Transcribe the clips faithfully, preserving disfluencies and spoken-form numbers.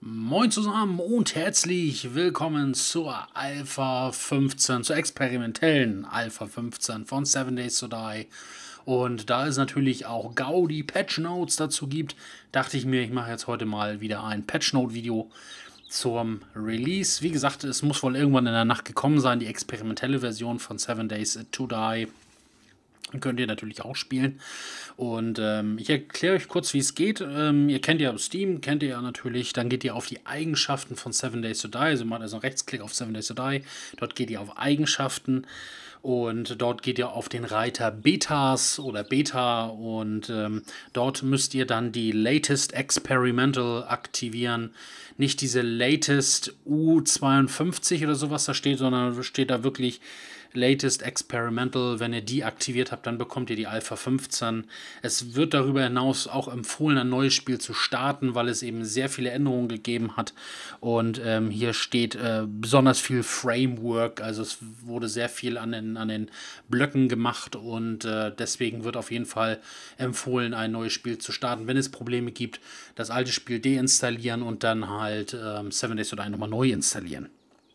Moin zusammen und herzlich willkommen zur Alpha fünfzehn, zur experimentellen Alpha fünfzehn von Seven Days to Die. Und da es natürlich auch Gaudi Patch Notes dazu gibt, dachte ich mir, ich mache jetzt heute mal wieder ein Patch Note Video zum Release. Wie gesagt, es muss wohl irgendwann in der Nacht gekommen sein, die experimentelle Version von Seven Days to Die. Könnt ihr natürlich auch spielen. Und ähm, ich erkläre euch kurz, wie es geht. Ähm, ihr kennt ja Steam, kennt ihr ja natürlich. Dann geht ihr auf die Eigenschaften von Seven Days to Die. Also macht also einen Rechtsklick auf Seven Days to Die. Dort geht ihr auf Eigenschaften. Und dort geht ihr auf den Reiter Betas oder Beta. Und ähm, dort müsst ihr dann die Latest Experimental aktivieren. Nicht diese Latest U zweiundfünfzig oder sowas da steht, sondern steht da wirklich Latest Experimental. Wenn ihr die aktiviert habt, dann bekommt ihr die Alpha fünfzehn. Es wird darüber hinaus auch empfohlen, ein neues Spiel zu starten, weil es eben sehr viele Änderungen gegeben hat. Und ähm, hier steht äh, besonders viel Framework, also es wurde sehr viel an den, an den Blöcken gemacht und äh, deswegen wird auf jeden Fall empfohlen, ein neues Spiel zu starten. Wenn es Probleme gibt, das alte Spiel deinstallieren und dann halt ähm, Seven Days to Die nochmal neu installieren.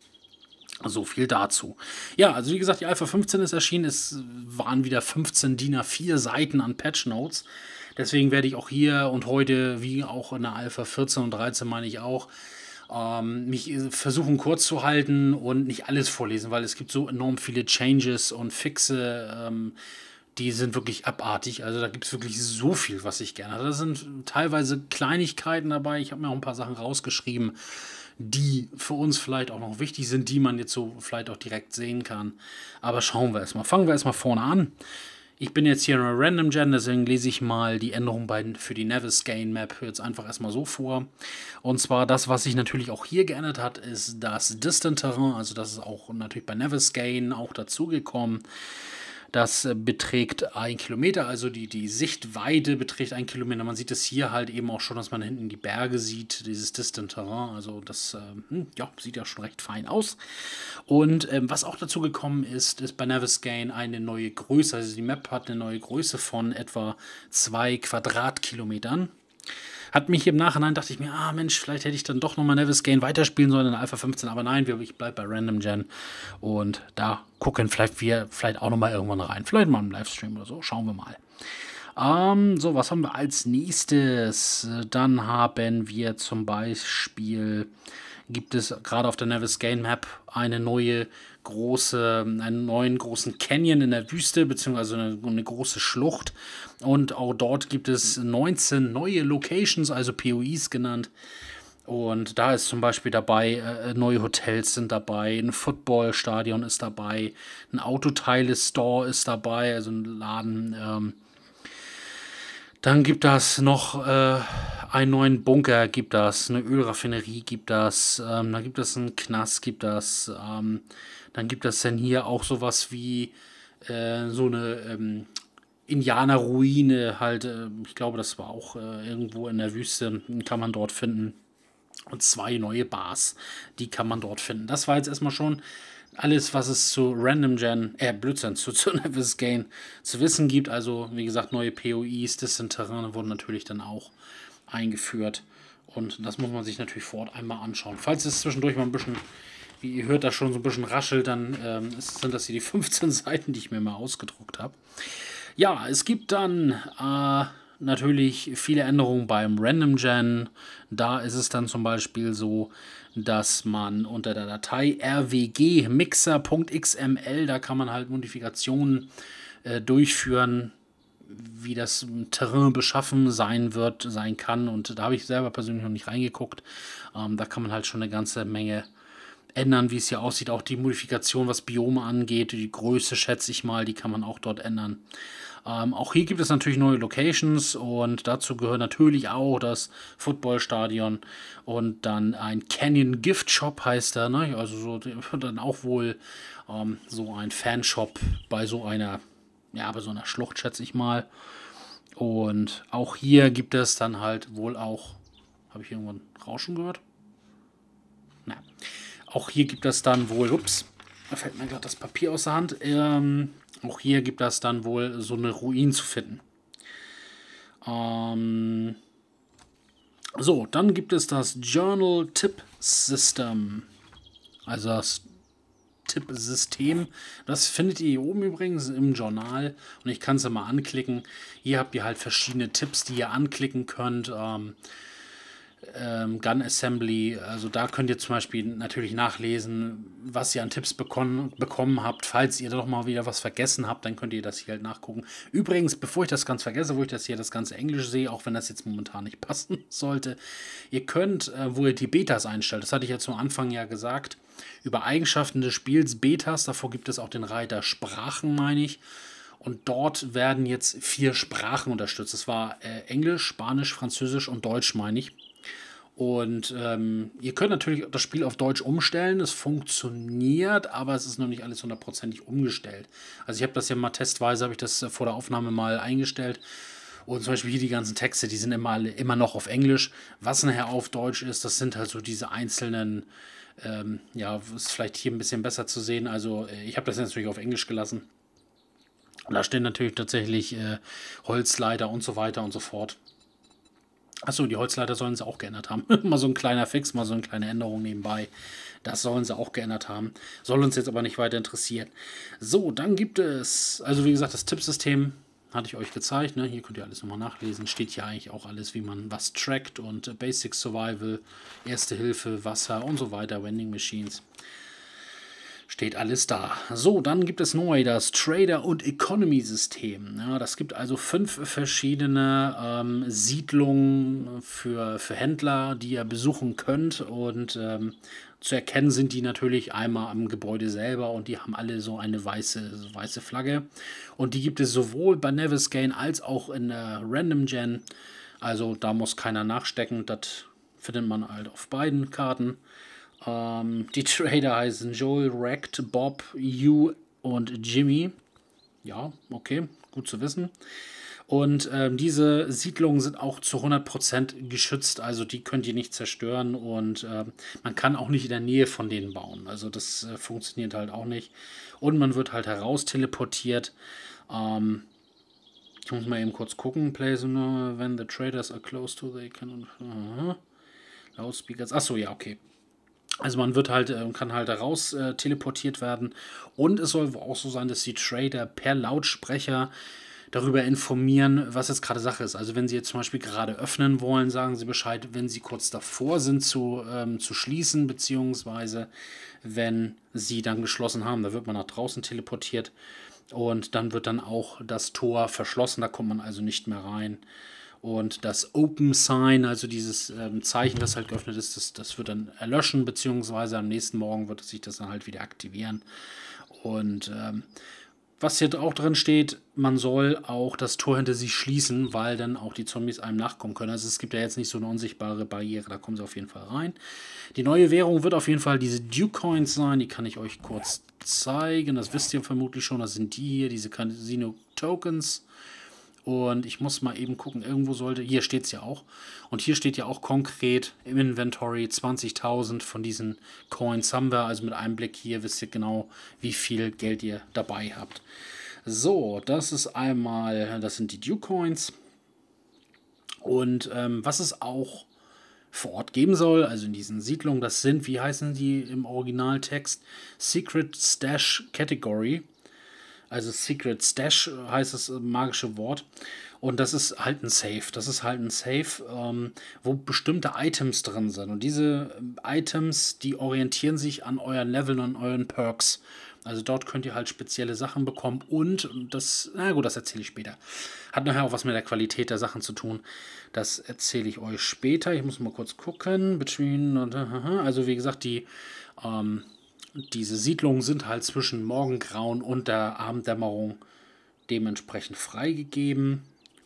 So viel dazu. Ja, also wie gesagt, die Alpha fünfzehn ist erschienen. Es waren wieder fünfzehn DIN A vier Seiten an Patch Notes. Deswegen werde ich auch hier und heute, wie auch in der Alpha vierzehn und dreizehn meine ich auch, ähm, mich versuchen kurz zu halten und nicht alles vorlesen, weil es gibt so enorm viele Changes und Fixe, ähm, die sind wirklich abartig. Also da gibt es wirklich so viel, was ich gerne habe. Da sind teilweise Kleinigkeiten dabei. Ich habe mir auch ein paar Sachen rausgeschrieben, die für uns vielleicht auch noch wichtig sind, die man jetzt so vielleicht auch direkt sehen kann. Aber schauen wir erstmal. Fangen wir erstmal vorne an. Ich bin jetzt hier in einer Random Gen, deswegen lese ich mal die Änderungen bei, für die Navigain Map jetzt einfach erstmal so vor. Und zwar das, was sich natürlich auch hier geändert hat, ist das Distant Terrain. Also das ist auch natürlich bei Navigain auch dazugekommen. Das beträgt ein Kilometer, also die, die Sichtweite beträgt ein Kilometer. Man sieht es hier halt eben auch schon, dass man hinten die Berge sieht, dieses Distant Terrain. Also das ähm, ja, sieht ja schon recht fein aus. Und ähm, was auch dazu gekommen ist, ist bei Navigain eine neue Größe. Also die Map hat eine neue Größe von etwa zwei Quadratkilometern. Hat mich im Nachhinein, dachte ich mir, ah Mensch, vielleicht hätte ich dann doch nochmal Navigain weiterspielen sollen in der Alpha fünfzehn, aber nein, ich bleibe bei Random Gen und da gucken vielleicht wir vielleicht auch nochmal irgendwann rein. Vielleicht mal im Livestream oder so, schauen wir mal. Ähm, so, was haben wir als nächstes? Dann haben wir zum Beispiel, gibt es gerade auf der Navigain Map eine neue große, einen neuen großen Canyon in der Wüste, beziehungsweise eine, eine große Schlucht. Und auch dort gibt es neunzehn neue Locations, also P O Is genannt. Und da ist zum Beispiel dabei, äh, neue Hotels sind dabei, ein Footballstadion ist dabei, ein Autoteile-Store ist dabei, also ein Laden. Ähm, Dann gibt das noch äh, einen neuen Bunker, gibt das, eine Ölraffinerie gibt das, ähm, dann gibt es einen Knast, gibt das, ähm, dann gibt es dann hier auch sowas wie äh, so eine ähm, Indianerruine halt, äh, ich glaube, das war auch äh, irgendwo in der Wüste, kann man dort finden. Und zwei neue Bars, die kann man dort finden. Das war jetzt erstmal schon alles, was es zu Random Gen, äh, Blödsinn, zu, zu Navigain zu wissen gibt. Also, wie gesagt, neue P O Is, Distant Terrain wurden natürlich dann auch eingeführt. Und das muss man sich natürlich vor Ort einmal anschauen. Falls es zwischendurch mal ein bisschen, wie ihr hört, da schon so ein bisschen raschelt, dann ähm, sind das hier die fünfzehn Seiten, die ich mir mal ausgedruckt habe. Ja, es gibt dann äh, natürlich viele Änderungen beim Random Gen. Da ist es dann zum Beispiel so, dass man unter der Datei r w g mixer punkt x m l, da kann man halt Modifikationen äh, durchführen, wie das Terrain beschaffen sein wird, sein kann. Und da habe ich selber persönlich noch nicht reingeguckt. Ähm, da kann man halt schon eine ganze Menge ändern, wie es hier aussieht. Auch die Modifikation, was Biome angeht, die Größe, schätze ich mal, die kann man auch dort ändern. Ähm, auch hier gibt es natürlich neue Locations und dazu gehört natürlich auch das Footballstadion und dann ein Canyon Gift Shop heißt er, ne? Also so dann auch wohl ähm, so ein Fanshop bei so einer, ja, bei so einer Schlucht, schätze ich mal. Und auch hier gibt es dann halt wohl auch, habe ich irgendwann Rauschen gehört? Na, auch hier gibt es dann wohl, ups, da fällt mir gerade das Papier aus der Hand. Ähm, auch hier gibt es dann wohl so eine Ruine zu finden. Ähm, So, dann gibt es das Journal Tip System. Also das Tippsystem. Das findet ihr hier oben übrigens im Journal und ich kann es ja mal anklicken. Hier habt ihr halt verschiedene Tipps, die ihr anklicken könnt. Ähm, ähm, Gun Assembly, also da könnt ihr zum Beispiel natürlich nachlesen, was ihr an Tipps bekommen, bekommen habt. Falls ihr doch mal wieder was vergessen habt, dann könnt ihr das hier halt nachgucken. Übrigens, bevor ich das ganz vergesse, wo ich das hier das ganze Englisch sehe, auch wenn das jetzt momentan nicht passen sollte, ihr könnt, äh, wo ihr die Betas einstellt, das hatte ich ja zum Anfang ja gesagt, über Eigenschaften des Spiels Betas, davor gibt es auch den Reiter Sprachen, meine ich. Und dort werden jetzt vier Sprachen unterstützt. Das war äh, Englisch, Spanisch, Französisch und Deutsch, meine ich. Und ähm, ihr könnt natürlich das Spiel auf Deutsch umstellen. Es funktioniert, aber es ist noch nicht alles hundertprozentig umgestellt. Also ich habe das ja mal testweise, habe ich das äh, vor der Aufnahme mal eingestellt. Und zum Beispiel hier die ganzen Texte, die sind immer, alle- immer noch auf Englisch. Was nachher auf Deutsch ist, das sind halt so diese einzelnen, ähm, ja, ist vielleicht hier ein bisschen besser zu sehen. Also äh, ich habe das jetzt natürlich auf Englisch gelassen. Und da stehen natürlich tatsächlich äh, Holzleiter und so weiter und so fort. Achso, die Holzleiter sollen sie auch geändert haben. Mal so ein kleiner Fix, mal so eine kleine Änderung nebenbei. Das sollen sie auch geändert haben. Soll uns jetzt aber nicht weiter interessieren. So, dann gibt es, also wie gesagt, das Tippsystem hatte ich euch gezeigt. Ne? Hier könnt ihr alles nochmal nachlesen. Steht hier eigentlich auch alles, wie man was trackt und äh, Basic Survival, Erste Hilfe, Wasser und so weiter, Vending Machines. Steht alles da. So, dann gibt es neu das Trader- und Economy-System. Ja, das gibt also fünf verschiedene ähm, Siedlungen für, für Händler, die ihr besuchen könnt. Und ähm, zu erkennen sind die natürlich einmal am Gebäude selber und die haben alle so eine weiße, so weiße Flagge. Und die gibt es sowohl bei Navisgain als auch in der Random Gen. Also da muss keiner nachstecken. Das findet man halt auf beiden Karten. Ähm, die Trader heißen Joel, Rect, Bob, Hugh und Jimmy. Ja, okay, gut zu wissen. Und ähm, diese Siedlungen sind auch zu hundert Prozent geschützt, also die könnt ihr nicht zerstören und ähm, man kann auch nicht in der Nähe von denen bauen. Also das äh, funktioniert halt auch nicht. Und man wird halt heraus teleportiert. Ähm, ich muss mal eben kurz gucken. Place when the traders are close to, they can. Uh, Loudspeakers. Achso, ja, okay. Also man wird halt, äh, kann halt heraus äh, teleportiert werden. Und es soll auch so sein, dass die Trader per Lautsprecher darüber informieren, was jetzt gerade Sache ist. Also wenn sie jetzt zum Beispiel gerade öffnen wollen, sagen sie Bescheid, wenn sie kurz davor sind zu, ähm, zu schließen, beziehungsweise wenn sie dann geschlossen haben. Da wird man nach draußen teleportiert und dann wird dann auch das Tor verschlossen. Da kommt man also nicht mehr rein. Und das Open Sign, also dieses ähm, Zeichen, das halt geöffnet ist, das, das wird dann erlöschen, beziehungsweise am nächsten Morgen wird sich das dann halt wieder aktivieren. Und ähm, was hier auch drin steht, man soll auch das Tor hinter sich schließen, weil dann auch die Zombies einem nachkommen können. Also es gibt ja jetzt nicht so eine unsichtbare Barriere, da kommen sie auf jeden Fall rein. Die neue Währung wird auf jeden Fall diese Duke Coins sein, die kann ich euch kurz zeigen. Das wisst ihr vermutlich schon, das sind die hier, diese Casino Tokens. Und ich muss mal eben gucken, irgendwo sollte, hier steht es ja auch. Und hier steht ja auch konkret im Inventory zwanzigtausend von diesen Coins haben wir. Also mit einem Blick hier wisst ihr genau, wie viel Geld ihr dabei habt. So, das ist einmal, das sind die Duke Coins. Und ähm, was es auch vor Ort geben soll, also in diesen Siedlungen, das sind, wie heißen die im Originaltext? Secret Stash Category. Also Secret Stash heißt das magische Wort. Und das ist halt ein Safe. Das ist halt ein Safe, ähm, wo bestimmte Items drin sind. Und diese Items, die orientieren sich an euren Leveln und euren Perks. Also dort könnt ihr halt spezielle Sachen bekommen. Und das, na gut, das erzähle ich später. Hat nachher auch was mit der Qualität der Sachen zu tun. Das erzähle ich euch später. Ich muss mal kurz gucken. Between und, also wie gesagt, die ähm, diese Siedlungen sind halt zwischen Morgengrauen und der Abenddämmerung dementsprechend freigegeben.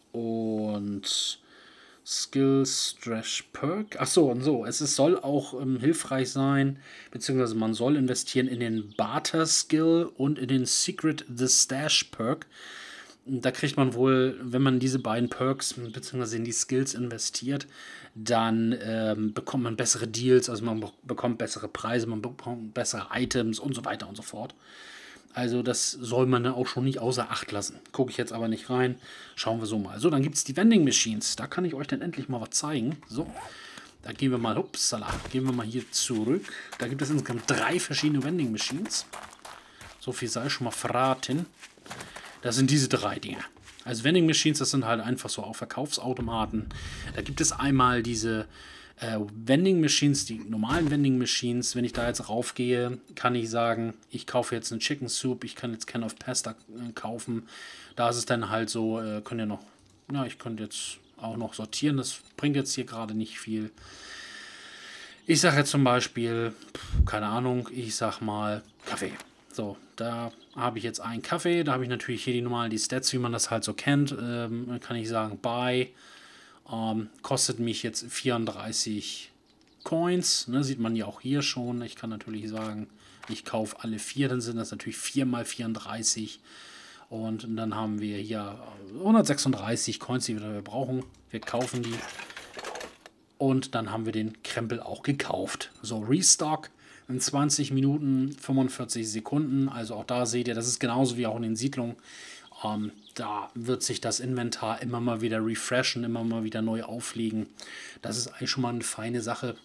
Und Skills, Stretch, Perk. Achso, und so. Es ist, soll auch ähm, hilfreich sein, beziehungsweise man soll investieren in den Barter Skill und in den Secret the Stash Perk. Da kriegt man wohl, wenn man diese beiden Perks bzw. in die Skills investiert, dann ähm, bekommt man bessere Deals, also man bekommt bessere Preise, man bekommt bessere Items und so weiter und so fort. Also das soll man auch schon nicht außer Acht lassen. Gucke ich jetzt aber nicht rein. Schauen wir so mal. So, dann gibt es die Vending Machines. Da kann ich euch dann endlich mal was zeigen. So, da gehen wir mal, upsala, gehen wir mal hier zurück. Da gibt es insgesamt drei verschiedene Vending Machines. So viel sei schon mal verraten. Das sind diese drei Dinge. Also Vending Machines, das sind halt einfach so auch Verkaufsautomaten. Da gibt es einmal diese äh, Vending Machines, die normalen Vending Machines. Wenn ich da jetzt raufgehe, kann ich sagen, ich kaufe jetzt einen Chicken Soup, ich kann jetzt Can of Pasta äh, kaufen. Da ist es dann halt so, äh, könnt ihr noch, ja, ich könnte jetzt auch noch sortieren. Das bringt jetzt hier gerade nicht viel. Ich sage jetzt zum Beispiel, keine Ahnung, ich sag mal Kaffee. So, da habe ich jetzt einen Kaffee, da habe ich natürlich hier die normalen, die Stats, wie man das halt so kennt. Ähm, dann kann ich sagen, buy, ähm, kostet mich jetzt vierunddreißig Coins, ne, sieht man ja auch hier schon. Ich kann natürlich sagen, ich kaufe alle vier, dann sind das natürlich vier mal vierunddreißig. Und dann haben wir hier hundertsechsunddreißig Coins, die wir brauchen. Wir kaufen die. Und dann haben wir den Krempel auch gekauft. So, Restock. In zwanzig Minuten, fünfundvierzig Sekunden. Also auch da seht ihr, das ist genauso wie auch in den Siedlungen. Ähm, da wird sich das Inventar immer mal wieder refreshen, immer mal wieder neu auflegen. Das ist eigentlich schon mal eine feine Sache.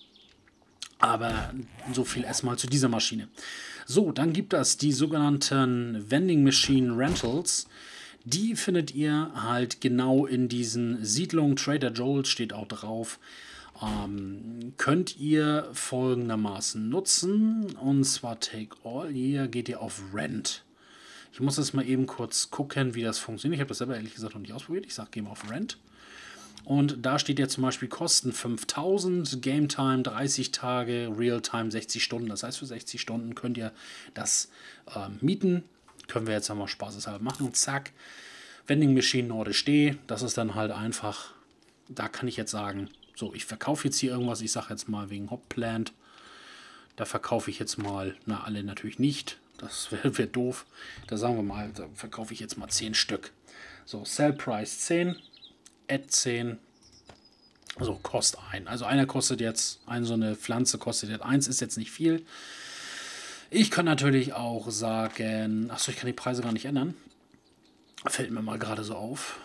Aber so viel erstmal zu dieser Maschine. So, dann gibt es die sogenannten Vending Machine Rentals. Die findet ihr halt genau in diesen Siedlungen. Trader Joel's steht auch drauf. Ähm, könnt ihr folgendermaßen nutzen, und zwar Take All. Hier geht ihr auf Rent. Ich muss jetzt mal eben kurz gucken, wie das funktioniert. Ich habe das selber ehrlich gesagt noch nicht ausprobiert. Ich sage, gehen wir auf Rent. Und da steht ja zum Beispiel Kosten fünftausend, Game Time dreißig Tage, Real Time sechzig Stunden. Das heißt, für sechzig Stunden könnt ihr das ähm, mieten. Können wir jetzt einmal spaßeshalber machen. Zack. Vending Machine Nordisch D. Das ist dann halt einfach, da kann ich jetzt sagen, so, ich verkaufe jetzt hier irgendwas, ich sage jetzt mal wegen Hopplant, da verkaufe ich jetzt mal, na, alle natürlich nicht, das wäre wär doof, da sagen wir mal, da verkaufe ich jetzt mal zehn Stück. So, Sell Price zehn, Add zehn, so, Kost ein. Also einer kostet jetzt, eine so eine Pflanze kostet jetzt eins, ist jetzt nicht viel. Ich kann natürlich auch sagen, achso, ich kann die Preise gar nicht ändern, fällt mir mal gerade so auf.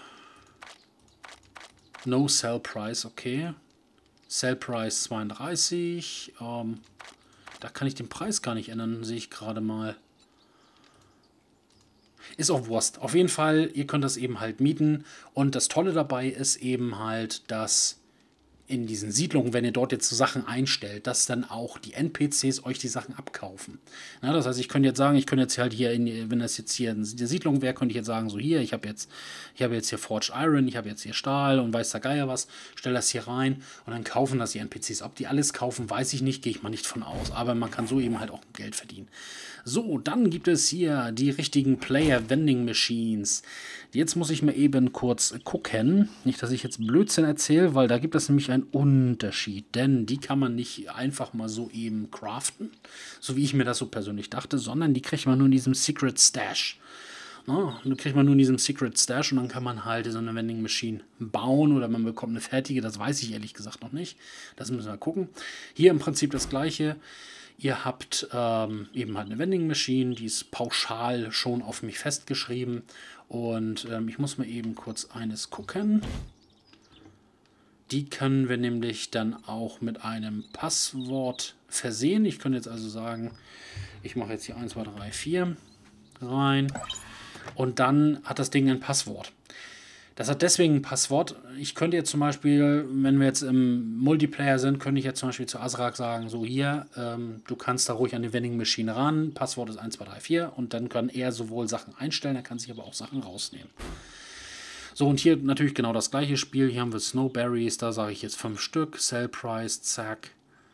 No Sell Price, okay. Sell Price zweiunddreißig. Ähm, da kann ich den Preis gar nicht ändern, sehe ich gerade mal. Ist auch Wurst. Auf jeden Fall, ihr könnt das eben halt mieten. Und das Tolle dabei ist eben halt, dass in diesen Siedlungen, wenn ihr dort jetzt so Sachen einstellt, dass dann auch die N P Cs euch die Sachen abkaufen. Na, das heißt, ich könnte jetzt sagen, ich könnte jetzt halt hier, in, wenn das jetzt hier in der Siedlung wäre, könnte ich jetzt sagen, so hier, ich habe jetzt, ich habe jetzt hier Forged Iron, ich habe jetzt hier Stahl und weiß der Geier was, stelle das hier rein und dann kaufen das die N P Cs. Ob die alles kaufen, weiß ich nicht, gehe ich mal nicht von aus. Aber man kann so eben halt auch Geld verdienen. So, dann gibt es hier die richtigen Player Vending Machines. Jetzt muss ich mir eben kurz gucken. Nicht, dass ich jetzt Blödsinn erzähle, weil da gibt es nämlich einen Unterschied. Denn die kann man nicht einfach mal so eben craften, so wie ich mir das so persönlich dachte, sondern die kriegt man nur in diesem Secret Stash. Na, die kriegt man nur in diesem Secret Stash und dann kann man halt so eine Vending Machine bauen oder man bekommt eine fertige. Das weiß ich ehrlich gesagt noch nicht. Das müssen wir gucken. Hier im Prinzip das Gleiche. Ihr habt ähm, eben halt eine Vending Machine, die ist pauschal schon auf mich festgeschrieben. Und ähm, ich muss mal eben kurz eines gucken. Die können wir nämlich dann auch mit einem Passwort versehen. Ich könnte jetzt also sagen, ich mache jetzt hier eins, zwei, drei, vier rein. Und dann hat das Ding ein Passwort. Das hat deswegen ein Passwort. Ich könnte jetzt zum Beispiel, wenn wir jetzt im Multiplayer sind, könnte ich jetzt zum Beispiel zu Azrak sagen, so hier, ähm, du kannst da ruhig an die Vending Machine ran, Passwort ist eins, zwei, drei, vier und dann kann er sowohl Sachen einstellen, er kann sich aber auch Sachen rausnehmen. So, und hier natürlich genau das gleiche Spiel. Hier haben wir Snowberries, da sage ich jetzt fünf Stück, Sell Price, zack.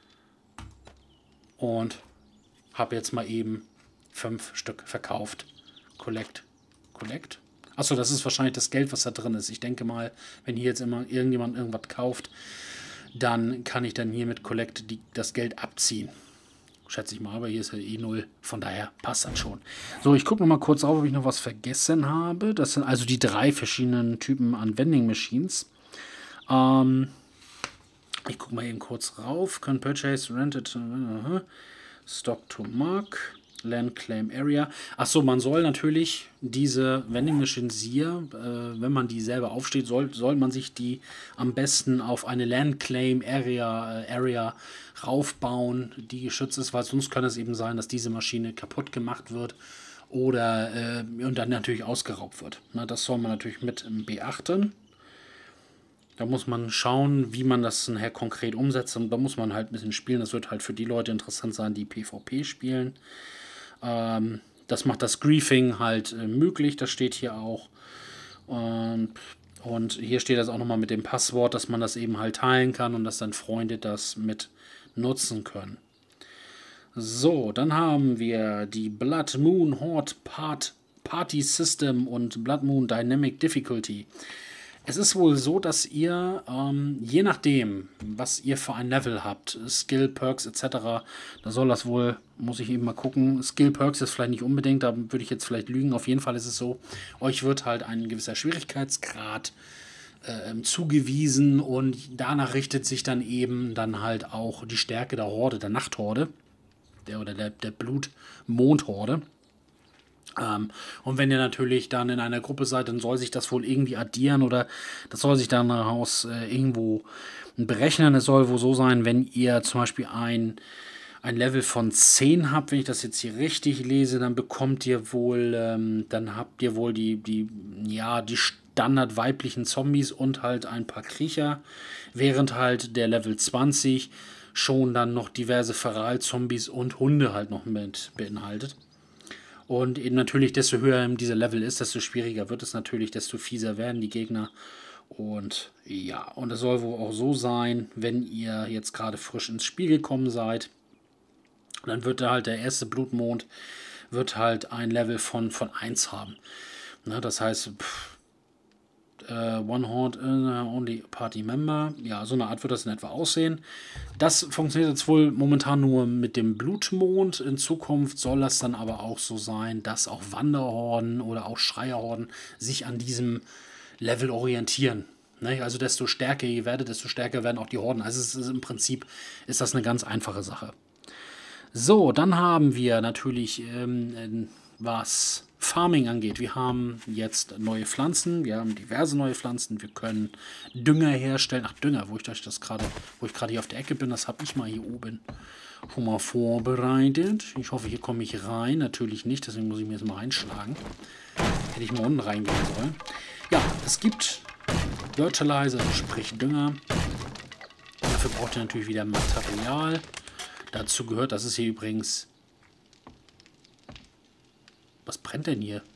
Und habe jetzt mal eben fünf Stück verkauft. Collect, Collect. Achso, das ist wahrscheinlich das Geld, was da drin ist. Ich denke mal, wenn hier jetzt immer irgendjemand irgendwas kauft, dann kann ich dann hier mit Collect die, das Geld abziehen. Schätze ich mal, aber hier ist ja eh null. Von daher passt das schon. So, ich gucke noch mal kurz auf, ob ich noch was vergessen habe. Das sind also die drei verschiedenen Typen an Vending Machines. Ähm, ich gucke mal eben kurz rauf. Can purchase, rented, uh, stock to mark. Land Claim Area. Achso, man soll natürlich diese Vending Machines hier, äh, wenn man die selber aufsteht, soll, soll man sich die am besten auf eine Land Claim Area, äh, Area raufbauen, die geschützt ist, weil sonst kann es eben sein, dass diese Maschine kaputt gemacht wird oder äh, und dann natürlich ausgeraubt wird. Na, das soll man natürlich mit beachten. Da muss man schauen, wie man das nachher konkret umsetzt. Und da muss man halt ein bisschen spielen. Das wird halt für die Leute interessant sein, die PvP spielen. Ähm, das macht das Griefing halt äh, möglich. Das steht hier auch. Und, und hier steht das auch nochmal mit dem Passwort, dass man das eben halt teilen kann und dass dann Freunde das mit nutzen können. So, dann haben wir die Blood Moon Horde Part, Party System und Blood Moon Dynamic Difficulty. Es ist wohl so, dass ihr, ähm, je nachdem, was ihr für ein Level habt, Skill, Perks et cetera, da soll das wohl, muss ich eben mal gucken, Skill, Perks ist vielleicht nicht unbedingt, da würde ich jetzt vielleicht lügen, auf jeden Fall ist es so, euch wird halt ein gewisser Schwierigkeitsgrad äh, zugewiesen und danach richtet sich dann eben dann halt auch die Stärke der Horde, der Nachthorde, der oder der, der Blut-Mondhorde. Ähm, und wenn ihr natürlich dann in einer Gruppe seid, dann soll sich das wohl irgendwie addieren oder das soll sich dann daraus äh, irgendwo berechnen. Es soll wohl so sein, wenn ihr zum Beispiel ein, ein Level von zehn habt, wenn ich das jetzt hier richtig lese, dann bekommt ihr wohl, ähm, dann habt ihr wohl die, die, ja, die Standard weiblichen Zombies und halt ein paar Kriecher, während halt der Level zwanzig schon dann noch diverse Feral-Zombies und Hunde halt noch mit beinhaltet. Und eben natürlich, desto höher dieser Level ist, desto schwieriger wird es natürlich, desto fieser werden die Gegner. Und ja, und es soll wohl auch so sein, wenn ihr jetzt gerade frisch ins Spiel gekommen seid, dann wird da halt der erste Blutmond wird halt ein Level von, von eins haben. Na, das heißt, pff, Uh, one Horde, uh, only Party Member. Ja, so eine Art wird das in etwa aussehen. Das funktioniert jetzt wohl momentan nur mit dem Blutmond. In Zukunft soll das dann aber auch so sein, dass auch Wanderhorden oder auch Schreierhorden sich an diesem Level orientieren. Ne? Also desto stärker ihr werdet, desto stärker werden auch die Horden. Also es ist, im Prinzip ist das eine ganz einfache Sache. So, dann haben wir natürlich ähm, was Farming angeht. Wir haben jetzt neue Pflanzen, wir haben diverse neue Pflanzen, wir können Dünger herstellen. Ach, Dünger, wo ich euch das gerade, wo ich gerade hier auf der Ecke bin, das habe ich mal hier oben schon mal vorbereitet. Ich hoffe, hier komme ich rein. Natürlich nicht, deswegen muss ich mir jetzt mal einschlagen. Hätte ich mal unten reingehen sollen. Ja, es gibt Fertilizer, sprich Dünger. Dafür braucht ihr natürlich wieder Material. Dazu gehört, das ist hier übrigens... Was brennt denn hier?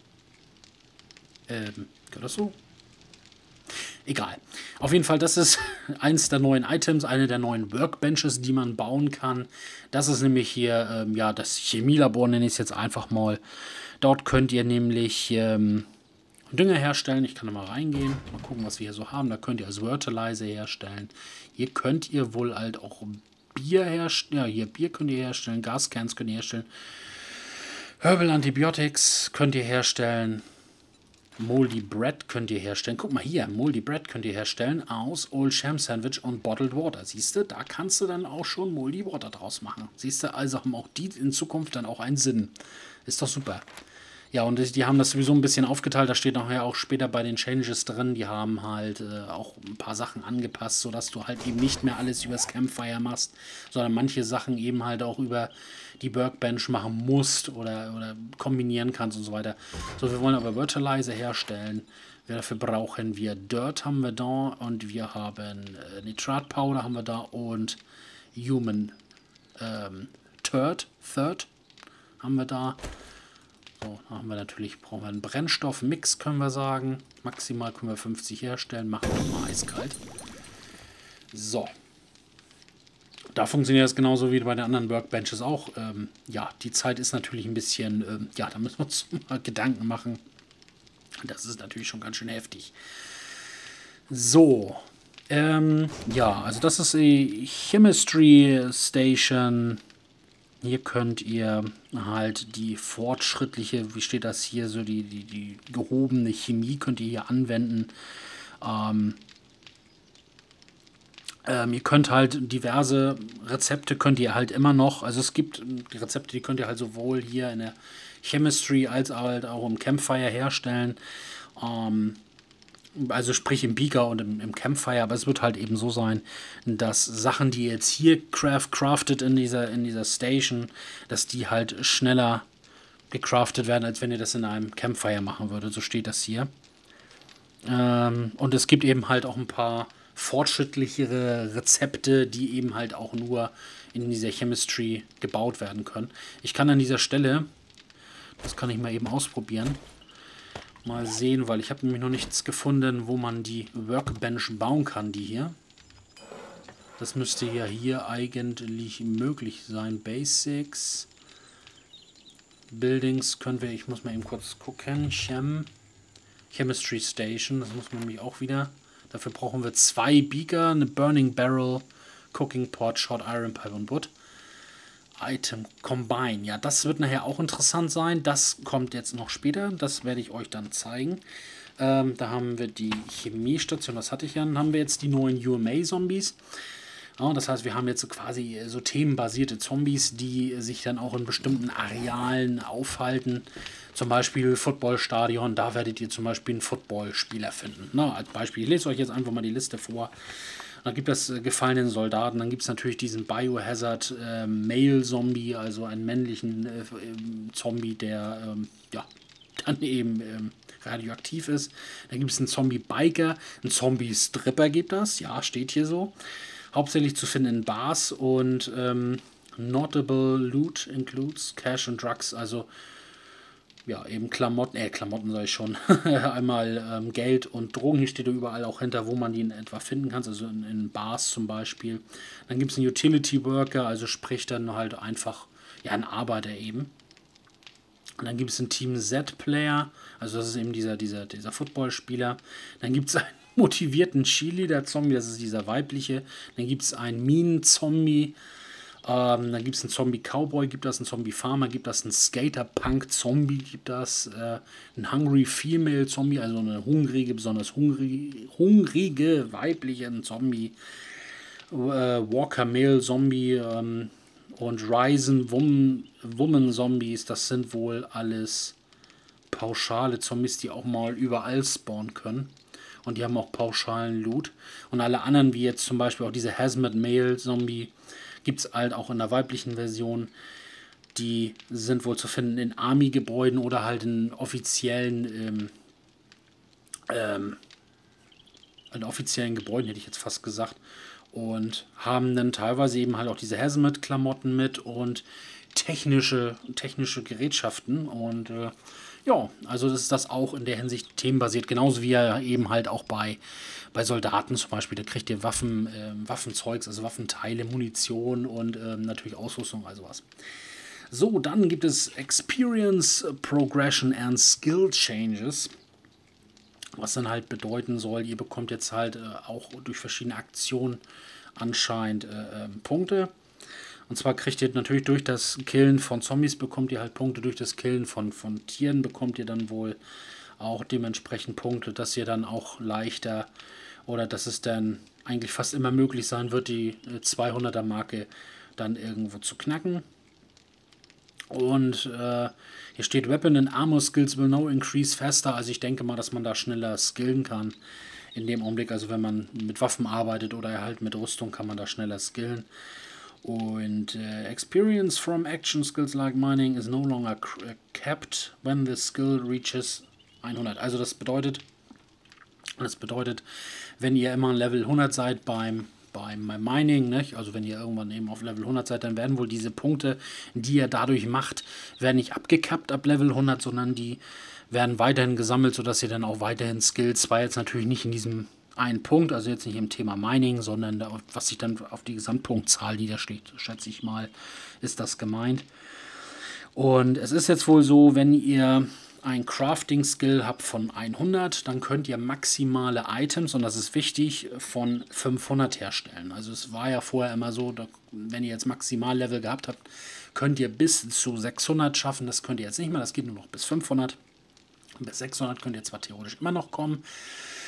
Ähm, gehört das so? Egal. Auf jeden Fall, das ist eins der neuen Items, eine der neuen Workbenches, die man bauen kann. Das ist nämlich hier, ähm, ja, das Chemielabor nenne ich es jetzt einfach mal. Dort könnt ihr nämlich ähm, Dünger herstellen. Ich kann da mal reingehen, mal gucken, was wir hier so haben. Da könnt ihr als Fertilizer herstellen. Hier könnt ihr wohl halt auch Bier herstellen. Ja, hier Bier könnt ihr herstellen, Gascans könnt ihr herstellen. Herbal Antibiotics könnt ihr herstellen. Moldy Bread könnt ihr herstellen. Guck mal hier, Moldy Bread könnt ihr herstellen aus Old Sham Sandwich und Bottled Water. Siehst du, da kannst du dann auch schon Moldy Water draus machen. Siehst du, also haben auch die in Zukunft dann auch einen Sinn. Ist doch super. Ja, und die haben das sowieso ein bisschen aufgeteilt. Da steht nachher auch später bei den Changes drin. Die haben halt äh, auch ein paar Sachen angepasst, sodass du halt eben nicht mehr alles übers Campfire machst, sondern manche Sachen eben halt auch über die Workbench machen musst oder, oder kombinieren kannst und so weiter. So, wir wollen aber Fertilizer herstellen. Dafür brauchen wir Dirt haben wir da und wir haben äh, Nitrat Powder haben wir da und Human ähm, Turd, Third haben wir da. So, dann haben wir natürlich, brauchen wir einen Brennstoffmix, können wir sagen. Maximal können wir fünfzig herstellen, machen wir mal eiskalt. So. Da funktioniert das genauso wie bei den anderen Workbenches auch. Ähm, ja, die Zeit ist natürlich ein bisschen, ähm, ja, da müssen wir uns mal Gedanken machen. Das ist natürlich schon ganz schön heftig. So. Ähm, ja, also das ist die Chemistry Station. Hier könnt ihr halt die fortschrittliche, wie steht das hier, so die, die, die gehobene Chemie könnt ihr hier anwenden. Ähm, Ähm, ihr könnt halt diverse Rezepte könnt ihr halt immer noch, also es gibt die Rezepte, die könnt ihr halt sowohl hier in der Chemistry als halt auch im Campfire herstellen. Ähm, also sprich im Beaker und im, im Campfire, aber es wird halt eben so sein, dass Sachen, die ihr jetzt hier craft, craftet in dieser, in dieser Station, dass die halt schneller gecraftet werden, als wenn ihr das in einem Campfire machen würdet. So steht das hier. Ähm, und es gibt eben halt auch ein paar fortschrittlichere Rezepte, die eben halt auch nur in dieser Chemistry gebaut werden können. Ich kann an dieser Stelle, das kann ich mal eben ausprobieren, mal sehen, weil ich habe nämlich noch nichts gefunden, wo man die Workbench bauen kann, die hier. Das müsste ja hier eigentlich möglich sein. Basics. Buildings können wir, ich muss mal eben kurz gucken. Chem. Chemistry Station, das muss man nämlich auch wieder. Dafür brauchen wir zwei Beaker, eine Burning Barrel, Cooking Pot, Short Iron Pipe und Wood. Item Combine. Ja, das wird nachher auch interessant sein. Das kommt jetzt noch später. Das werde ich euch dann zeigen. Ähm, da haben wir die Chemiestation, das hatte ich ja. Dann haben wir jetzt die neuen U M A-Zombies. Ja, das heißt, wir haben jetzt quasi so themenbasierte Zombies, die sich dann auch in bestimmten Arealen aufhalten. Zum Beispiel Footballstadion, da werdet ihr zum Beispiel einen Footballspieler finden. Na, als Beispiel, ich lese euch jetzt einfach mal die Liste vor. Dann gibt es äh, gefallenen Soldaten, dann gibt es natürlich diesen Biohazard äh, Male Zombie, also einen männlichen äh, äh, Zombie, der ähm, ja, dann eben ähm, radioaktiv ist. Dann gibt es einen Zombie Biker, einen Zombie Stripper gibt das, ja, steht hier so. Hauptsächlich zu finden in Bars und ähm, Notable Loot includes Cash und Drugs, also ja, eben Klamotten, äh, Klamotten sage ich schon, einmal ähm, Geld und Drogen, hier steht überall auch hinter, wo man die in etwa finden kann, also in, in Bars zum Beispiel. Dann gibt es einen Utility Worker, also sprich dann halt einfach, ja, ein Arbeiter eben. Und dann gibt es einen Team Z-Player, also das ist eben dieser, dieser, dieser Footballspieler. Dann gibt es einen motivierten Cheerleader-Zombie, das ist dieser weibliche. Dann gibt es einen Minen-Zombie. Ähm, dann gibt es einen Zombie-Cowboy, gibt das einen Zombie-Farmer, gibt das einen Skater-Punk-Zombie, gibt das äh, einen Hungry Female-Zombie, also eine hungrige, besonders hungrige, hungrige weibliche Zombie. Äh, Walker-Male-Zombie ähm, und Ryzen Woman-Zombies, das sind wohl alles pauschale Zombies, die auch mal überall spawnen können. Und die haben auch pauschalen Loot. Und alle anderen, wie jetzt zum Beispiel auch diese Hazmat-Male-Zombie, gibt es halt auch in der weiblichen Version. Die sind wohl zu finden in Army-Gebäuden oder halt in offiziellen ähm, ähm, in offiziellen Gebäuden, hätte ich jetzt fast gesagt. Und haben dann teilweise eben halt auch diese Hazmat-Klamotten mit und technische, technische Gerätschaften. Und äh, ja, also das ist das auch in der Hinsicht themenbasiert, genauso wie ja eben halt auch bei, bei Soldaten zum Beispiel, da kriegt ihr Waffen, äh, Waffenzeugs, also Waffenteile, Munition und ähm, natürlich Ausrüstung, also was. So, dann gibt es Experience, Progression and Skill Changes, was dann halt bedeuten soll, ihr bekommt jetzt halt äh, auch durch verschiedene Aktionen anscheinend äh, äh, Punkte. Und zwar kriegt ihr natürlich durch das Killen von Zombies bekommt ihr halt Punkte, durch das Killen von, von Tieren bekommt ihr dann wohl auch dementsprechend Punkte, dass ihr dann auch leichter oder dass es dann eigentlich fast immer möglich sein wird, die zweihunderter Marke dann irgendwo zu knacken. Und äh, hier steht Weapon and Armor Skills will now increase faster, also ich denke mal, dass man da schneller skillen kann in dem Augenblick, also wenn man mit Waffen arbeitet oder halt mit Rüstung kann man da schneller skillen. Und äh, Experience from Action Skills like Mining is no longer capped when the skill reaches hundert. Also das bedeutet, das bedeutet, wenn ihr immer Level hundert seid beim, beim, beim Mining, nicht? Also wenn ihr irgendwann eben auf Level hundert seid, dann werden wohl diese Punkte, die ihr dadurch macht, werden nicht abgekappt ab Level hundert, sondern die werden weiterhin gesammelt, sodass ihr dann auch weiterhin Skills, zwar jetzt natürlich nicht in diesem ein Punkt, also jetzt nicht im Thema Mining, sondern da, was sich dann auf die Gesamtpunktzahl niederschlägt, schätze ich mal, ist das gemeint. Und es ist jetzt wohl so, wenn ihr ein Crafting-Skill habt von hundert, dann könnt ihr maximale Items, und das ist wichtig, von fünfhundert herstellen. Also es war ja vorher immer so, wenn ihr jetzt Maximallevel gehabt habt, könnt ihr bis zu sechshundert schaffen. Das könnt ihr jetzt nicht mehr, das geht nur noch bis fünfhundert. Bis sechshundert könnt ihr zwar theoretisch immer noch kommen,